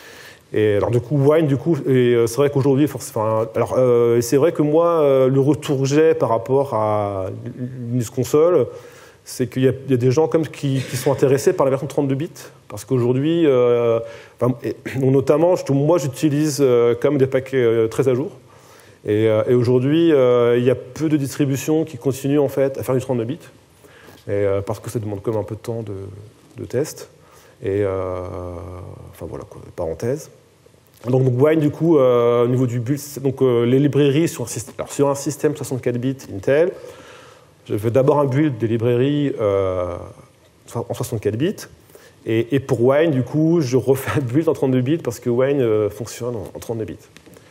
Et alors du coup, Wine, du coup, et c'est vrai qu'aujourd'hui, enfin, alors euh, c'est vrai que moi, euh, le retour que j'ai par rapport à Linux Console, c'est qu'il y a, il y a des gens comme qui, qui sont intéressés par la version trente-deux bits, parce qu'aujourd'hui, euh, enfin, et, donc notamment, je, moi, j'utilise euh, comme des paquets euh, très à jour, et, euh, et aujourd'hui, euh, il y a peu de distributions qui continuent en fait à faire du trente-deux bits, et, euh, parce que ça demande comme un peu de temps de, de test. Et euh, enfin voilà quoi, parenthèse. Donc, donc Wine, du coup, euh, au niveau du build, donc euh, les librairies sur un, système, alors, sur un système soixante-quatre bits Intel, je fais d'abord un build des librairies euh, en soixante-quatre bits, et, et pour Wine, du coup, je refais un build en trente-deux bits parce que Wine euh, fonctionne en, en trente-deux bits.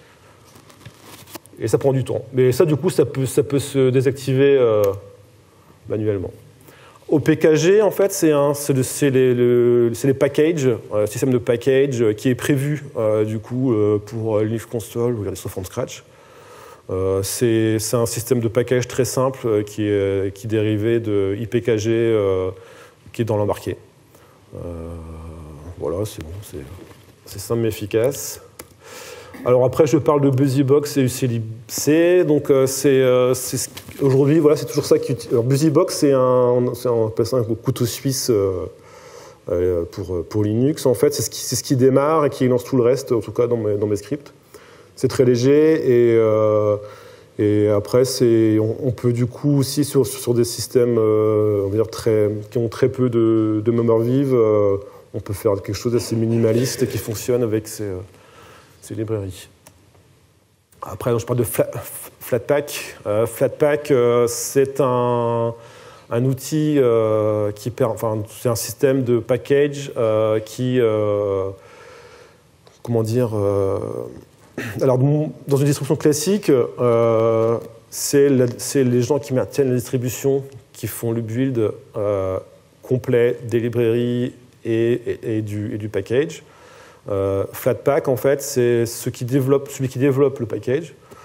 Et ça prend du temps. Mais ça, du coup, ça peut, ça peut se désactiver euh, manuellement. O P K G, en fait, c'est, un, c'est, le, c'est, les, le, c'est les packages, euh, système de package euh, qui est prévu euh, du coup euh, pour Linux Console ou les software from scratch. Euh, c'est, c'est un système de package très simple euh, qui est qui est dérivé de I P K G euh, qui est dans l'embarqué. Euh, voilà, c'est bon, c'est, c'est simple mais efficace. Alors après, je parle de BusyBox et U C L I C. Donc euh, c'est, euh, c'est aujourd'hui, voilà, c'est toujours ça qui. Alors BusyBox, c'est un, c'est un, on appelle ça un couteau suisse euh, euh, pour pour Linux. En fait, c'est ce qui c'est ce qui démarre et qui lance tout le reste, en tout cas dans mes dans mes scripts. C'est très léger et euh, et après c'est on, on peut du coup aussi sur sur des systèmes euh, on va dire très qui ont très peu de, de mémoire vive, euh, on peut faire quelque chose d'assez minimaliste et qui fonctionne avec ces euh, ces librairies. Après, je parle de flat, Flatpak. Euh, Flatpak, euh, c'est un, un outil euh, qui permet, enfin, c'est un système de package euh, qui, euh, comment dire, euh, alors dans une distribution classique, euh, c'est, la, c'est les gens qui maintiennent la distribution qui font le build euh, complet des librairies et, et, et, du, et du package. Euh, Flatpak, en fait, c'est ceux qui développent, celui qui développe le package.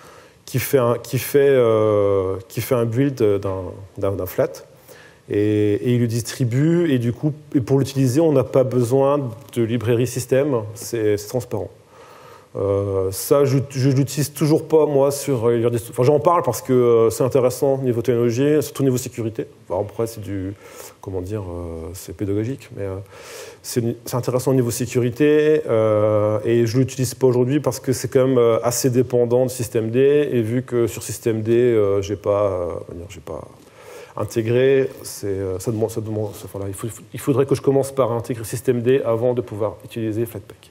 qui fait un, qui fait, euh, qui fait un build d'un flat. Et, et il le distribue, et du coup, et pour l'utiliser, on n'a pas besoin de librairie système, c'est transparent. Euh, ça, je ne l'utilise toujours pas, moi, sur... Enfin, j'en parle parce que euh, c'est intéressant niveau technologie, surtout niveau sécurité. Enfin, après, c'est du... Comment dire, euh, c'est pédagogique, mais euh, c'est intéressant au niveau sécurité, euh, et je ne l'utilise pas aujourd'hui parce que c'est quand même euh, assez dépendant de système D, et vu que sur système D, euh, j'ai pas, euh, j'ai pas intégré, c'est, ça demande, ça demande, voilà, il, faut, il faudrait que je commence par intégrer système D avant de pouvoir utiliser Flatpak.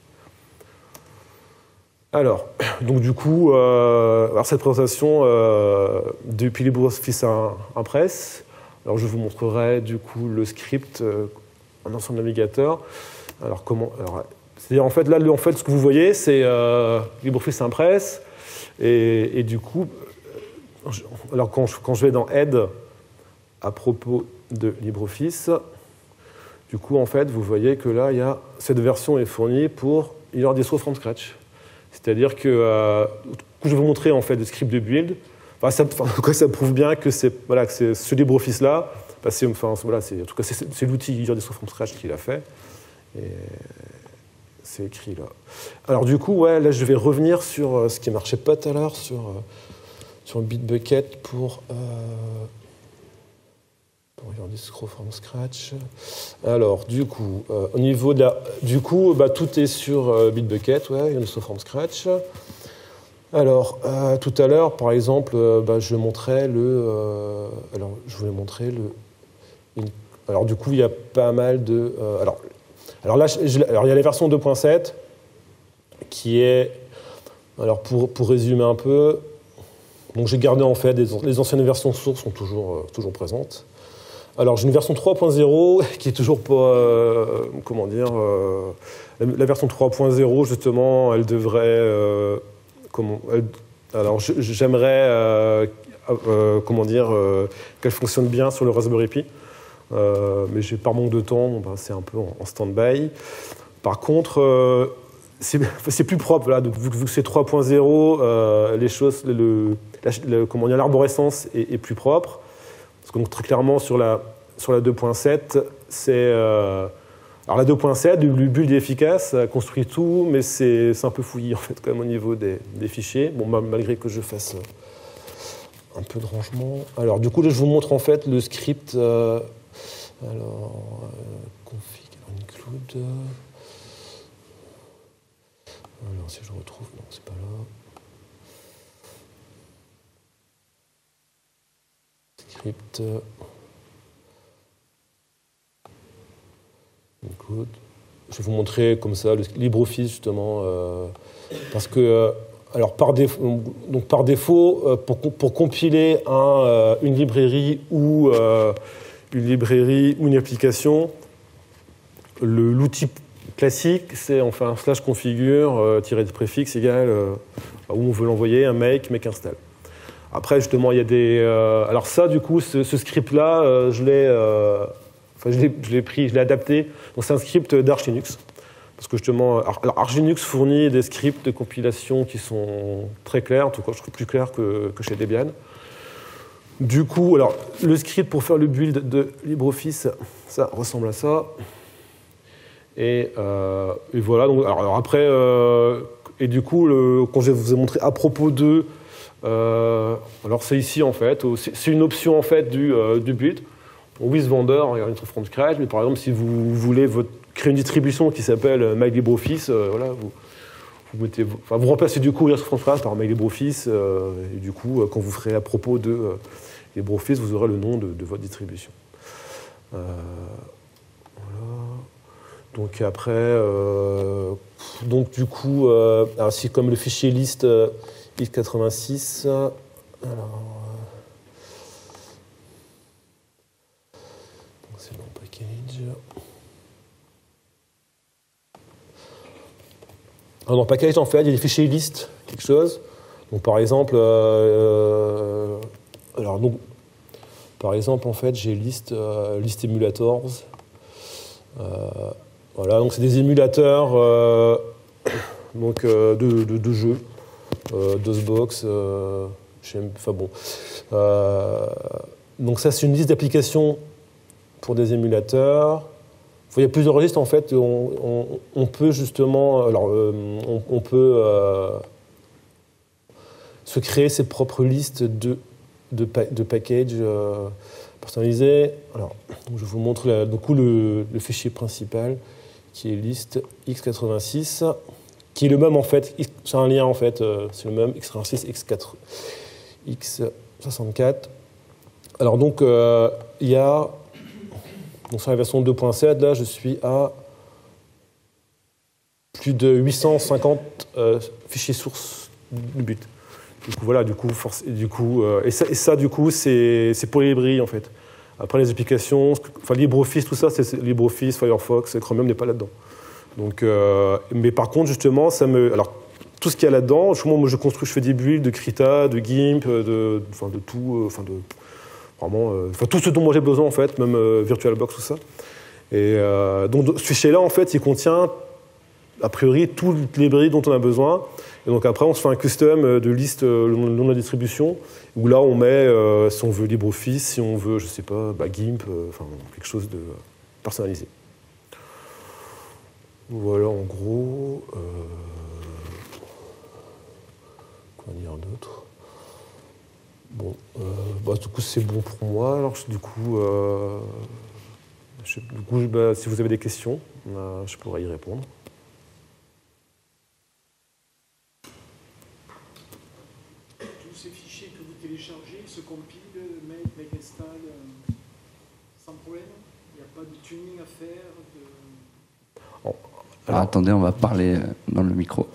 Alors, donc du coup, euh, alors cette présentation euh, depuis LibreOffice Impress. Alors, je vous montrerai du coup le script euh, dans son navigateur. Alors, comment alors, c'est-à-dire, en fait, là, en fait, ce que vous voyez, c'est euh, LibreOffice Impress. Et, et du coup, je, alors quand je, quand je vais dans Aide à propos de LibreOffice, du coup, en fait, vous voyez que là, il y a, cette version est fournie pour Illustrator from scratch. C'est-à-dire que euh, je vais vous montrer en fait le script de build. Enfin, ça, enfin, en tout cas, ça prouve bien que c'est voilà, que c'est ce LibreOffice-là, bah, c'est, enfin, voilà, c'est, en tout cas, c'est, c'est l'outil Illustrator from scratch qui l'a fait. Et c'est écrit là. Alors du coup, ouais, là, je vais revenir sur euh, ce qui ne marchait pas tout à l'heure, sur, euh, sur Bitbucket pour... Euh, pour Illustrator from scratch. Alors, du coup, euh, au niveau de la... Du coup, bah, tout est sur euh, Bitbucket, ouais, Illustrator from scratch. Alors, euh, tout à l'heure, par exemple, euh, bah, je montrais le... Euh, alors, je voulais montrer le... Une, alors, du coup, il y a pas mal de... Euh, alors, alors, là, je, alors, il y a la version deux point sept qui est... Alors, pour, pour résumer un peu, donc j'ai gardé, en fait, des, les anciennes versions sources sont toujours, euh, toujours présentes. Alors, j'ai une version trois point zéro qui est toujours pas... Euh, comment dire euh, la, la version trois point zéro, justement, elle devrait... Euh, comment, elle, alors, je, j'aimerais... Euh, euh, comment dire euh, qu'elle fonctionne bien sur le Raspberry Pi. Euh, mais j'ai, par manque de temps, ben, c'est un peu en, en stand-by. Par contre, euh, c'est, c'est plus propre. Là, donc, vu, vu que c'est trois point zéro, euh, les choses... Le, la, le, comment dire, l'arborescence est, est plus propre. Parce que donc, très clairement, sur la, sur la deux point sept, c'est... Euh, alors la deux point sept, le build est efficace, ça construit tout, mais c'est, c'est un peu fouillis, en fait, quand même, au niveau des, des fichiers. Bon, malgré que je fasse un peu de rangement. Alors, du coup, là, je vous montre, en fait, le script... Euh, alors, euh, config, include... Alors, si je retrouve... Non, c'est pas là. Script... Include. Je vais vous montrer comme ça le LibreOffice, justement, euh, parce que... Euh, alors, par défaut, donc, par défaut euh, pour, pour compiler un, euh, une librairie ou... Euh, une librairie ou une application, le, l'outil classique, c'est enfin un slash configure, euh, tiré de préfixe égal euh, où on veut l'envoyer, un make, make install. Après, justement, il y a des... Euh, alors ça, du coup, ce, ce script-là, euh, je l'ai euh, enfin, je l'ai, je l'ai pris, je l'ai adapté. Donc c'est un script d'Arch Linux. Parce que justement, alors Arch Linux fournit des scripts de compilation qui sont très clairs, en tout cas, je trouve plus clairs que, que chez Debian. Du coup, alors, le script pour faire le build de LibreOffice, ça ressemble à ça. Et, euh, et voilà. Donc, alors, alors après, euh, et du coup, le, quand je vous ai montré à propos de, euh, alors c'est ici en fait, c'est, c'est une option en fait du, euh, du build. On with vendor, il y a une from scratch, mais par exemple, si vous voulez votre, créer une distribution qui s'appelle My LibreOffice, euh, voilà, vous, vous mettez, enfin, vous remplacez du coup from scratch par My LibreOffice, euh, et du coup, quand vous ferez à propos de euh, LibreOffice, vous aurez le nom de, de votre distribution. Euh, voilà. Donc après, euh, donc du coup, euh, alors c'est comme le fichier list euh, x quatre-vingt-six. Alors, euh, donc c'est dans package. Alors dans package, en fait, il y a des fichiers list, quelque chose. Donc par exemple, euh, alors donc, par exemple, en fait, j'ai list, euh, list emulators. Euh, voilà, donc c'est des émulateurs euh, donc, euh, de, de, de jeux, euh, DOSBox, euh, j'aime, enfin bon. Euh, donc ça, c'est une liste d'applications pour des émulateurs. Il y a plusieurs registres, en fait. On, on, on peut justement... Alors, euh, on, on peut euh, se créer ses propres listes de, de, de packages euh, personnalisés. Alors, je vous montre là, du coup, le, le fichier principal, qui est liste x quatre-vingt-six, qui est le même, en fait. C'est un lien, en fait. Euh, c'est le même, x quatre-vingt-six, x quatre, x soixante-quatre. Alors, donc, euh, il y a... Donc sur la version deux point sept, là, je suis à plus de huit cent cinquante euh, fichiers sources du but. Du coup, voilà, du coup, force, du coup euh, et, ça, et ça, du coup, c'est pour les librairies, en fait. Après, les applications, enfin, LibreOffice, tout ça, c'est LibreOffice, Firefox, Chromium n'est pas là-dedans. Donc, euh, mais par contre, justement, ça me... Alors, tout ce qu'il y a là-dedans, moi, je construis, je fais des builds de Krita, de GIMP, de, enfin, de tout, enfin, de... Vraiment, euh, enfin, tout ce dont moi j'ai besoin, en fait, même euh, VirtualBox, tout ça. Et euh, donc, ce fichier-là, en fait, il contient, a priori, toutes les librairies dont on a besoin. Et donc, après, on se fait un custom de liste euh, le nom de la distribution, où là, on met, euh, si on veut LibreOffice, si on veut, je sais pas, bah, GIMP, euh, enfin, quelque chose de personnalisé. Voilà, en gros. Euh... Quoi dire d'autre ? Bon, euh, bah, du coup, c'est bon pour moi. Alors, du coup, euh, je, du coup bah, si vous avez des questions, euh, je pourrais y répondre. Tous ces fichiers que vous téléchargez se compilent, make, make install, euh, sans problème. Il n'y a pas de tuning à faire. De... Oh, alors, ah, attendez, on va parler dans le micro.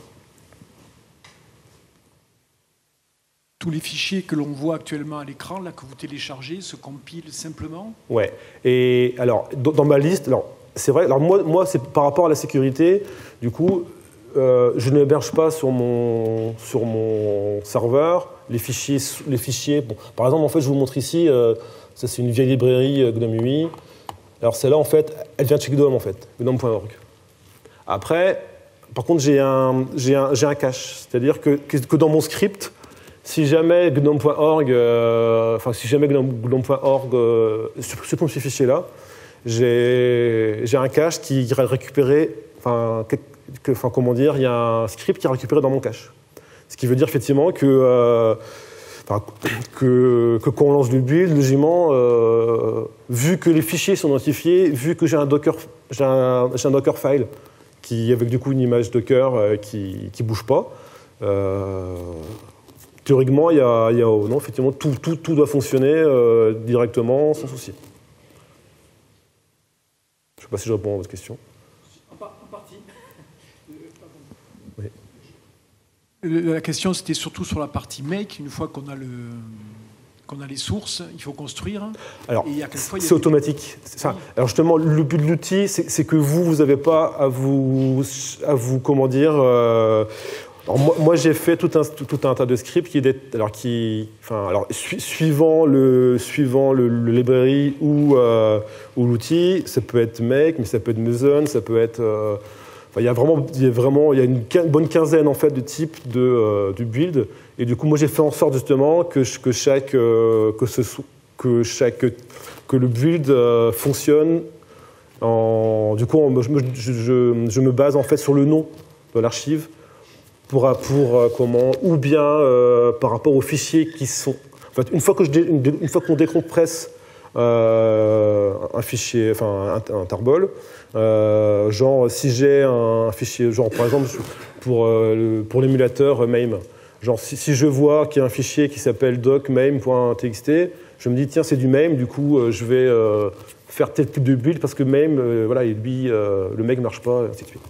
Tous les fichiers que l'on voit actuellement à l'écran, là, que vous téléchargez, se compilent simplement? Ouais. Et alors, dans, dans ma liste, alors c'est vrai. Alors moi, moi, c'est par rapport à la sécurité. Du coup, euh, je n'héberge pas sur mon sur mon serveur les fichiers. Les fichiers. Bon, par exemple, en fait, je vous montre ici. Euh, ça, c'est une vieille librairie euh, GNOME U I. Alors celle-là, en fait, elle vient de chez GNOME, en fait, gnome point org. Après, par contre, j'ai un j'ai un j'ai un cache, c'est-à-dire que, que que dans mon script. Si jamais gnome point org, euh, enfin si jamais gnome point org euh, supprime ces fichiers-là, j'ai un cache qui ira récupérer, enfin, que, enfin comment dire, il y a un script qui est récupéré dans mon cache. Ce qui veut dire effectivement que, euh, enfin, que, que quand on lance le build, logiquement, euh, vu que les fichiers sont identifiés, vu que j'ai un docker, j'ai un, j'ai un docker file qui avec du coup une image docker euh, qui qui bouge pas. Euh, Théoriquement, il y a, il y a non, effectivement, tout, tout, tout doit fonctionner euh, directement, sans souci. Je ne sais pas si je réponds à votre question. En, par, en partie. Oui. La question, c'était surtout sur la partie make. Une fois qu'on a, le, qu'on a les sources, il faut construire. Alors, c'est automatique. Oui. Alors justement, le but de l'outil, c'est que vous, vous n'avez pas à vous, à vous, comment dire... Euh, Alors moi, moi j'ai fait tout un, tout, tout un tas de scripts qui, alors qui, enfin, alors su, suivant le, suivant le, le librairie ou, euh, ou l'outil, ça peut être make, mais ça peut être Muson, ça peut être, euh, enfin, il y a vraiment, il y a vraiment, il y a une bonne quinzaine en fait de types de, euh, de build, et du coup moi j'ai fait en sorte justement que, que chaque, euh, que ce, que chaque, que le build euh, fonctionne. En, du coup, en, je, je, je me base en fait sur le nom de l'archive. Pour, pour euh, comment, ou bien euh, par rapport aux fichiers qui sont. En fait, une fois que je dé, une, une fois qu'on décompresse euh, un fichier, enfin un, un tarbol, euh, genre si j'ai un fichier, genre par exemple pour euh, pour l'émulateur MAME, genre si, si je vois qu'il y a un fichier qui s'appelle doc mame.txt, je me dis tiens c'est du MAME, du coup euh, je vais euh, faire tel type de build parce que MAME, euh, voilà, et lui euh, le make marche pas, et ainsi de suite.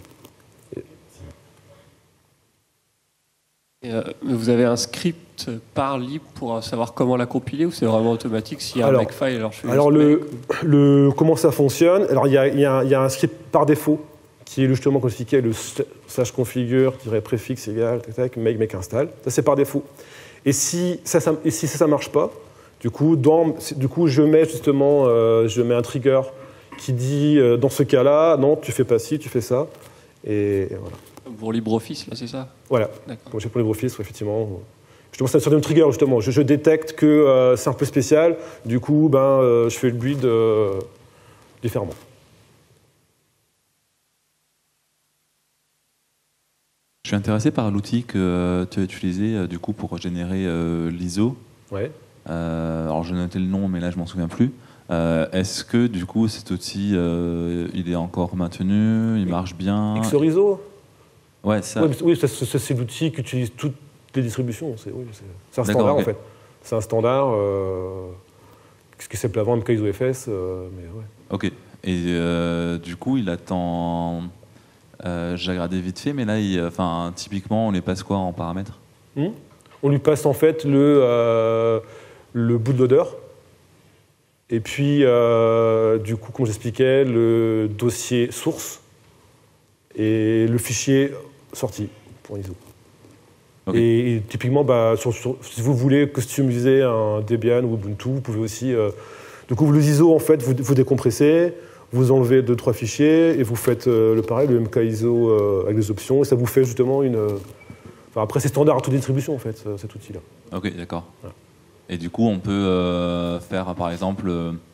Et euh, vous avez un script par lib pour savoir comment la compiler ou c'est vraiment automatique s'il y a alors, un makefile alors, je alors le, le, comment ça fonctionne? Alors il y a, il y a, il y a un script par défaut qui est justement constitué le slash configure préfixe égal tac, tac, make make install. Ça c'est par défaut. Et si ça, ça et si ça, ça marche pas, du coup dans du coup je mets justement euh, je mets un trigger qui dit euh, dans ce cas-là non tu fais pas ci tu fais ça et, et voilà. Pour LibreOffice, là, c'est ça? Voilà. Pour LibreOffice, effectivement. Justement, c'est un certain trigger, justement. Je, je détecte que euh, c'est un peu spécial, du coup, ben, euh, je fais le build euh, différemment. Je suis intéressé par l'outil que tu as utilisé euh, du coup pour générer euh, l'I S O. Ouais. Euh, alors j'ai noté le nom, mais là je m'en souviens plus. Euh, Est-ce que du coup cet outil, euh, il est encore maintenu, il marche bien? Xorizo. Ouais, ça. Ouais, oui, ça, c'est, c'est l'outil qu'utilisent toutes les distributions. C'est, oui, c'est, c'est un D'accord, standard okay. en fait. C'est un standard. Euh, ce qui s'appelait avant M K I S O F S, euh, mais ouais. Ok. Et euh, du coup, il attend. Euh, j'ai regardé vite fait, mais là, il, enfin, typiquement, on les passe quoi en paramètres? hmm On lui passe en fait le, euh, le bootloader. Et puis, euh, du coup, comme j'expliquais, le dossier source et le fichier sorti pour I S O. Okay. Et, et typiquement, bah, sur, sur, si vous voulez customiser un Debian ou Ubuntu, vous pouvez aussi... Euh, du coup, le I S O, en fait, vous, vous décompressez, vous enlevez deux, trois fichiers et vous faites euh, le pareil, le M K I S O euh, avec des options, et ça vous fait justement une... Euh, enfin, après, c'est standard à toute distribution, en fait, cet outil-là. Ok, d'accord. Ouais. Et du coup, on peut euh, faire, par exemple,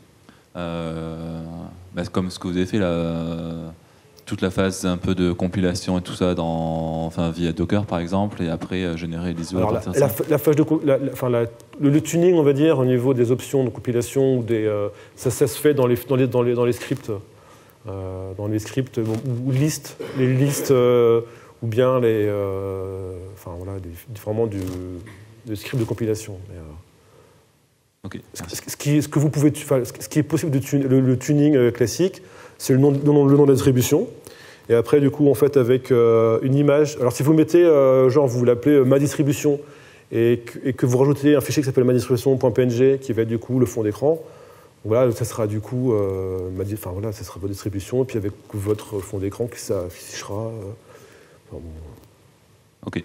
euh, bah, comme ce que vous avez fait, là, euh, toute la phase un peu de compilation et tout ça dans, enfin, via Docker, par exemple, et après euh, générer l'I S O. Alors, la, la, la phase de, la, la, enfin, la, le, le tuning, on va dire, au niveau des options de compilation, ou des, euh, ça, ça se fait dans les, dans les, dans les, dans les scripts, euh, dans les scripts bon, ou, ou listes, les listes, euh, ou bien les, euh, enfin voilà, des, vraiment du, des scripts de compilation. Mais, euh, Okay, ce, ce, qui, ce, que vous pouvez, enfin, ce qui est possible de tuner, le, le tuning euh, classique, c'est le nom, le nom, le nom d'attribution. Et après, du coup, en fait, avec euh, une image. Alors, si vous mettez, euh, genre, vous l'appelez euh, ma distribution, et que, et que vous rajoutez un fichier qui s'appelle ma distribution.png, qui va être du coup le fond d'écran. Voilà, ça sera du coup, euh, ma, enfin voilà, ça sera votre distribution, et puis avec votre fond d'écran qui s'affichera. Euh, enfin, bon. Ok.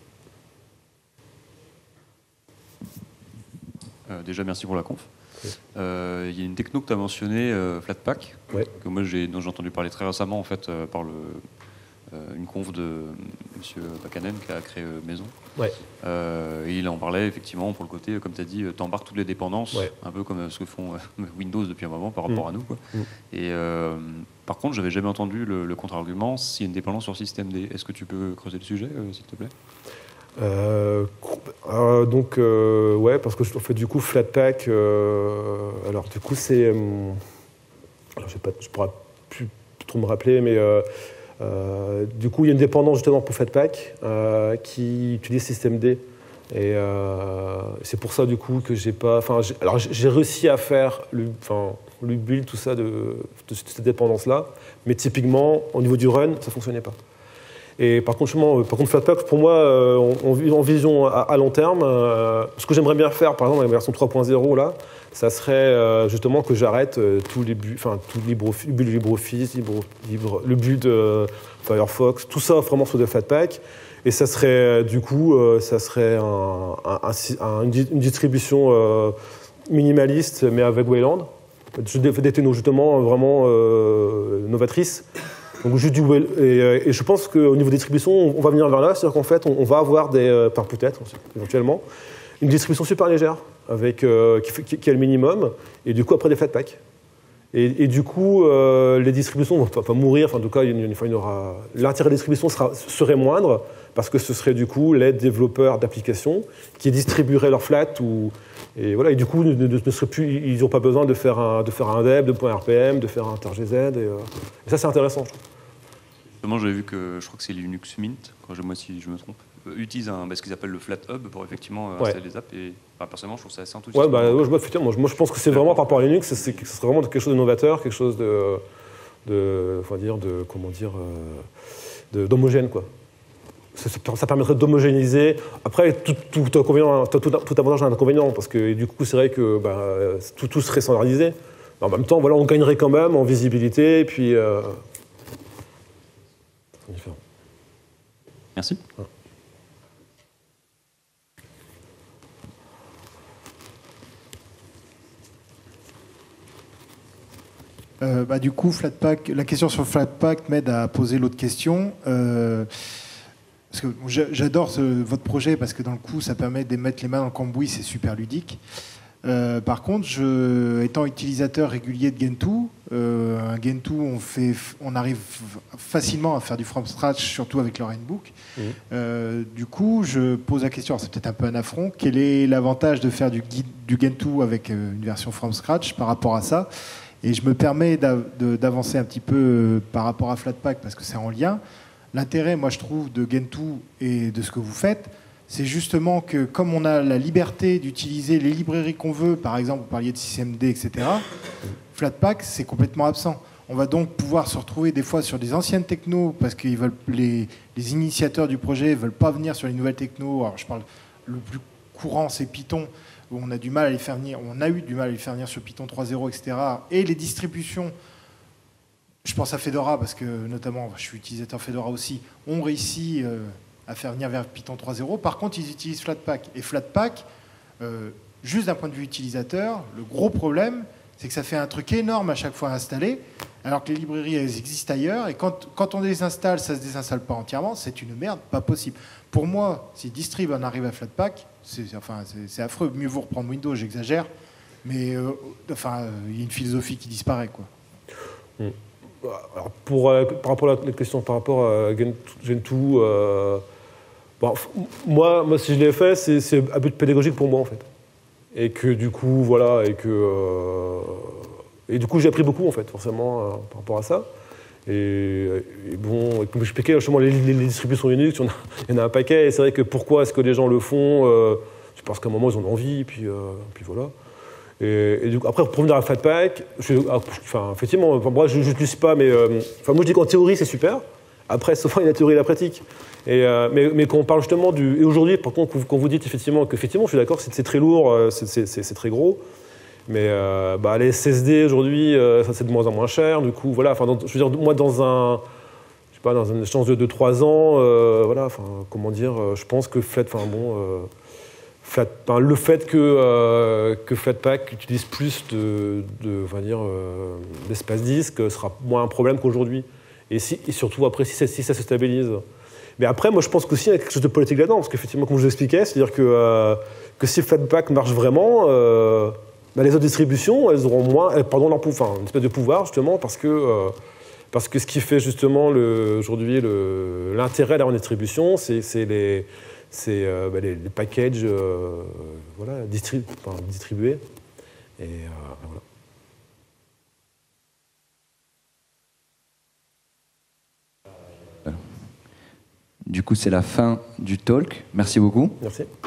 Euh, déjà, merci pour la conf. Il ouais. euh, y a une techno que tu as mentionnée, euh, Flatpak, ouais. que moi j'ai, dont j'ai entendu parler très récemment en fait, euh, par le, euh, une conf de M. Pakanen qui a créé euh, Maison. Ouais. Euh, et il en parlait effectivement pour le côté, comme tu as dit, tu embarques toutes les dépendances, ouais. un peu comme ce que font euh, Windows depuis un moment par rapport mmh. à nous. Quoi. Mmh. Et euh, par contre, j'avais jamais entendu le, le contre-argument s'il y a une dépendance sur système D. Est-ce que tu peux creuser le sujet, euh, s'il te plaît? Euh, euh, donc euh, ouais, parce que en fait du coup Flatpak, euh, alors du coup c'est, euh, alors je ne pourrais plus trop me rappeler, mais euh, euh, du coup il y a une dépendance justement pour Flatpak euh, qui utilise système D, et euh, c'est pour ça du coup que j'ai pas, enfin j'ai, alors j'ai réussi à faire le, enfin le build tout ça de, de cette dépendance là, mais typiquement au niveau du run ça fonctionnait pas. Et par contre, par contre, Flatpak, pour moi, euh, en, en vision à, à long terme, euh, ce que j'aimerais bien faire, par exemple, dans la version trois point zéro, là, ça serait euh, justement que j'arrête euh, tous les buts, enfin, tout LibreOffice, le LibreOffice, libre, libre, le but de Firefox, tout ça vraiment sur des Flatpak. Et ça serait, euh, du coup, euh, ça serait un, un, un, une distribution euh, minimaliste, mais avec Wayland. Des technos, justement, vraiment euh, novatrices. Donc, juste du, et, et je pense qu'au niveau distribution, on va venir vers là, c'est-à-dire qu'en fait, on, on va avoir des, euh, par peut-être éventuellement, une distribution super légère avec euh, qui, qui, qui a le minimum, et du coup après des Flatpak. Et, et du coup, euh, les distributions vont pas mourir. Enfin, en tout cas, il, il y aura l'intérêt de distribution sera, serait moindre parce que ce serait du coup les développeurs d'applications qui distribueraient leur flat ou et voilà. Et du coup, ne, ne, ne serait plus, ils n'ont pas besoin de faire un de faire un deb, de point R P M, de faire un tar G Z. Et, euh, et ça, c'est intéressant. Je trouve. Justement, j'avais vu que je crois que c'est Linux Mint, quand je, moi si je me trompe, euh, utilise un, bah, ce qu'ils appellent le Flat Hub pour effectivement euh, installer ouais. les apps. Et enfin, personnellement, je trouve ça assez enthousiasmant. Ouais, bah, ouais, je, moi, moi, je pense que c'est vraiment par rapport à Linux, c'est, c'est, c'est vraiment quelque chose de novateur, quelque chose de, de, enfin, dire, de comment dire, euh, de, d'homogène, quoi. Ça, ça permettrait d'homogénéiser. Après, tout, tout, tout, inconvénient, tout, tout avantage a un inconvénient, parce que du coup, c'est vrai que bah, tout, tout serait standardisé. Mais en même temps, voilà, on gagnerait quand même en visibilité, et puis. Euh, différent. Merci. Ouais. Euh, bah, du coup, Flatpak, la question sur Flatpak m'aide à poser l'autre question. Euh, parce que j'adore ce, votre projet parce que dans le coup, ça permet de mettre les mains dans le cambouis, c'est super ludique. Euh, par contre, je, étant utilisateur régulier de Gentoo, euh, un Gentoo, on, fait, on arrive facilement à faire du from scratch, surtout avec le Rainbook. Mmh. Euh, du coup, je pose la question, c'est peut-être un peu un affront, quel est l'avantage de faire du, du Gentoo avec une version from scratch par rapport à ça? Et je me permets d'avancer un petit peu par rapport à Flatpak parce que c'est en lien. L'intérêt, moi, je trouve, de Gentoo et de ce que vous faites, c'est justement que comme on a la liberté d'utiliser les librairies qu'on veut, par exemple, vous parliez de système D, et cetera, Flatpak, c'est complètement absent. On va donc pouvoir se retrouver des fois sur des anciennes technos parce que les, les initiateurs du projet ne veulent pas venir sur les nouvelles technos. Alors, je parle, le plus courant, c'est Python, où on a du mal à les faire venir, on a eu du mal à les faire venir sur Python trois point zéro, et cetera. Et les distributions, je pense à Fedora, parce que notamment, je suis utilisateur Fedora aussi, ont réussi... Euh, à faire venir vers Python trois point zéro. Par contre, ils utilisent Flatpak. Et Flatpak, euh, juste d'un point de vue utilisateur, le gros problème, c'est que ça fait un truc énorme à chaque fois à installer, alors que les librairies, elles existent ailleurs. Et quand, quand on les installe, ça ne se désinstalle pas entièrement. C'est une merde, pas possible. Pour moi, si Distrib en arrive à Flatpak, c'est enfin, c'est affreux. Mieux vaut reprendre Windows, j'exagère. Mais euh, enfin, il y a une philosophie qui disparaît, quoi. Mm. Alors pour, euh, par rapport à la question par rapport à Gentoo, euh, bon, moi, moi, si je l'ai fait, c'est un but pédagogique pour moi, en fait. Et que du coup, voilà, et que... Euh, et du coup, j'ai appris beaucoup, en fait, forcément, euh, par rapport à ça. Et, et bon, et comme je expliquais, justement, les, les, les distributions Linux, il y, en a, il y en a un paquet, et c'est vrai que pourquoi est-ce que les gens le font euh, c'est parce qu'à un moment, ils ont envie, puis, euh, puis voilà. Et, et du coup, après, pour revenir à Flatpak, je, enfin, effectivement, moi, je n'utilise pas, mais... Euh, enfin, moi, je dis qu'en théorie, c'est super. Après, souvent, il y a la théorie et la pratique. Et, euh, mais, mais quand on parle justement du... Et aujourd'hui, par contre, quand vous dites effectivement qu'effectivement, je suis d'accord, c'est très lourd, c'est très gros, mais euh, bah, les S S D, aujourd'hui, euh, ça, c'est de moins en moins cher. Du coup, voilà, enfin, dans, je veux dire, moi, dans un... Je sais pas, dans une échéance de trois ans, euh, voilà, enfin, comment dire, je pense que Flat... Enfin, bon... Euh, Flat, ben, le fait que, euh, que Flatpak utilise plus de, de, on va dire, euh, d'espace disque sera moins un problème qu'aujourd'hui. Et, si, et surtout après, si ça, si ça se stabilise. Mais après, moi, je pense qu'aussi il y a quelque chose de politique là-dedans, parce qu'effectivement, comme je vous expliquais, c'est-à-dire que, euh, que si Flatpak marche vraiment, euh, ben, les autres distributions, elles auront moins, pardon, leur pouvoir, enfin, une espèce de pouvoir justement, parce que, euh, parce que ce qui fait justement aujourd'hui l'intérêt d'avoir une distribution, c'est les c'est euh, bah, les, les packages euh, voilà, distribu enfin, distribués. Et, euh, voilà. Du coup, c'est la fin du talk. Merci beaucoup. Merci.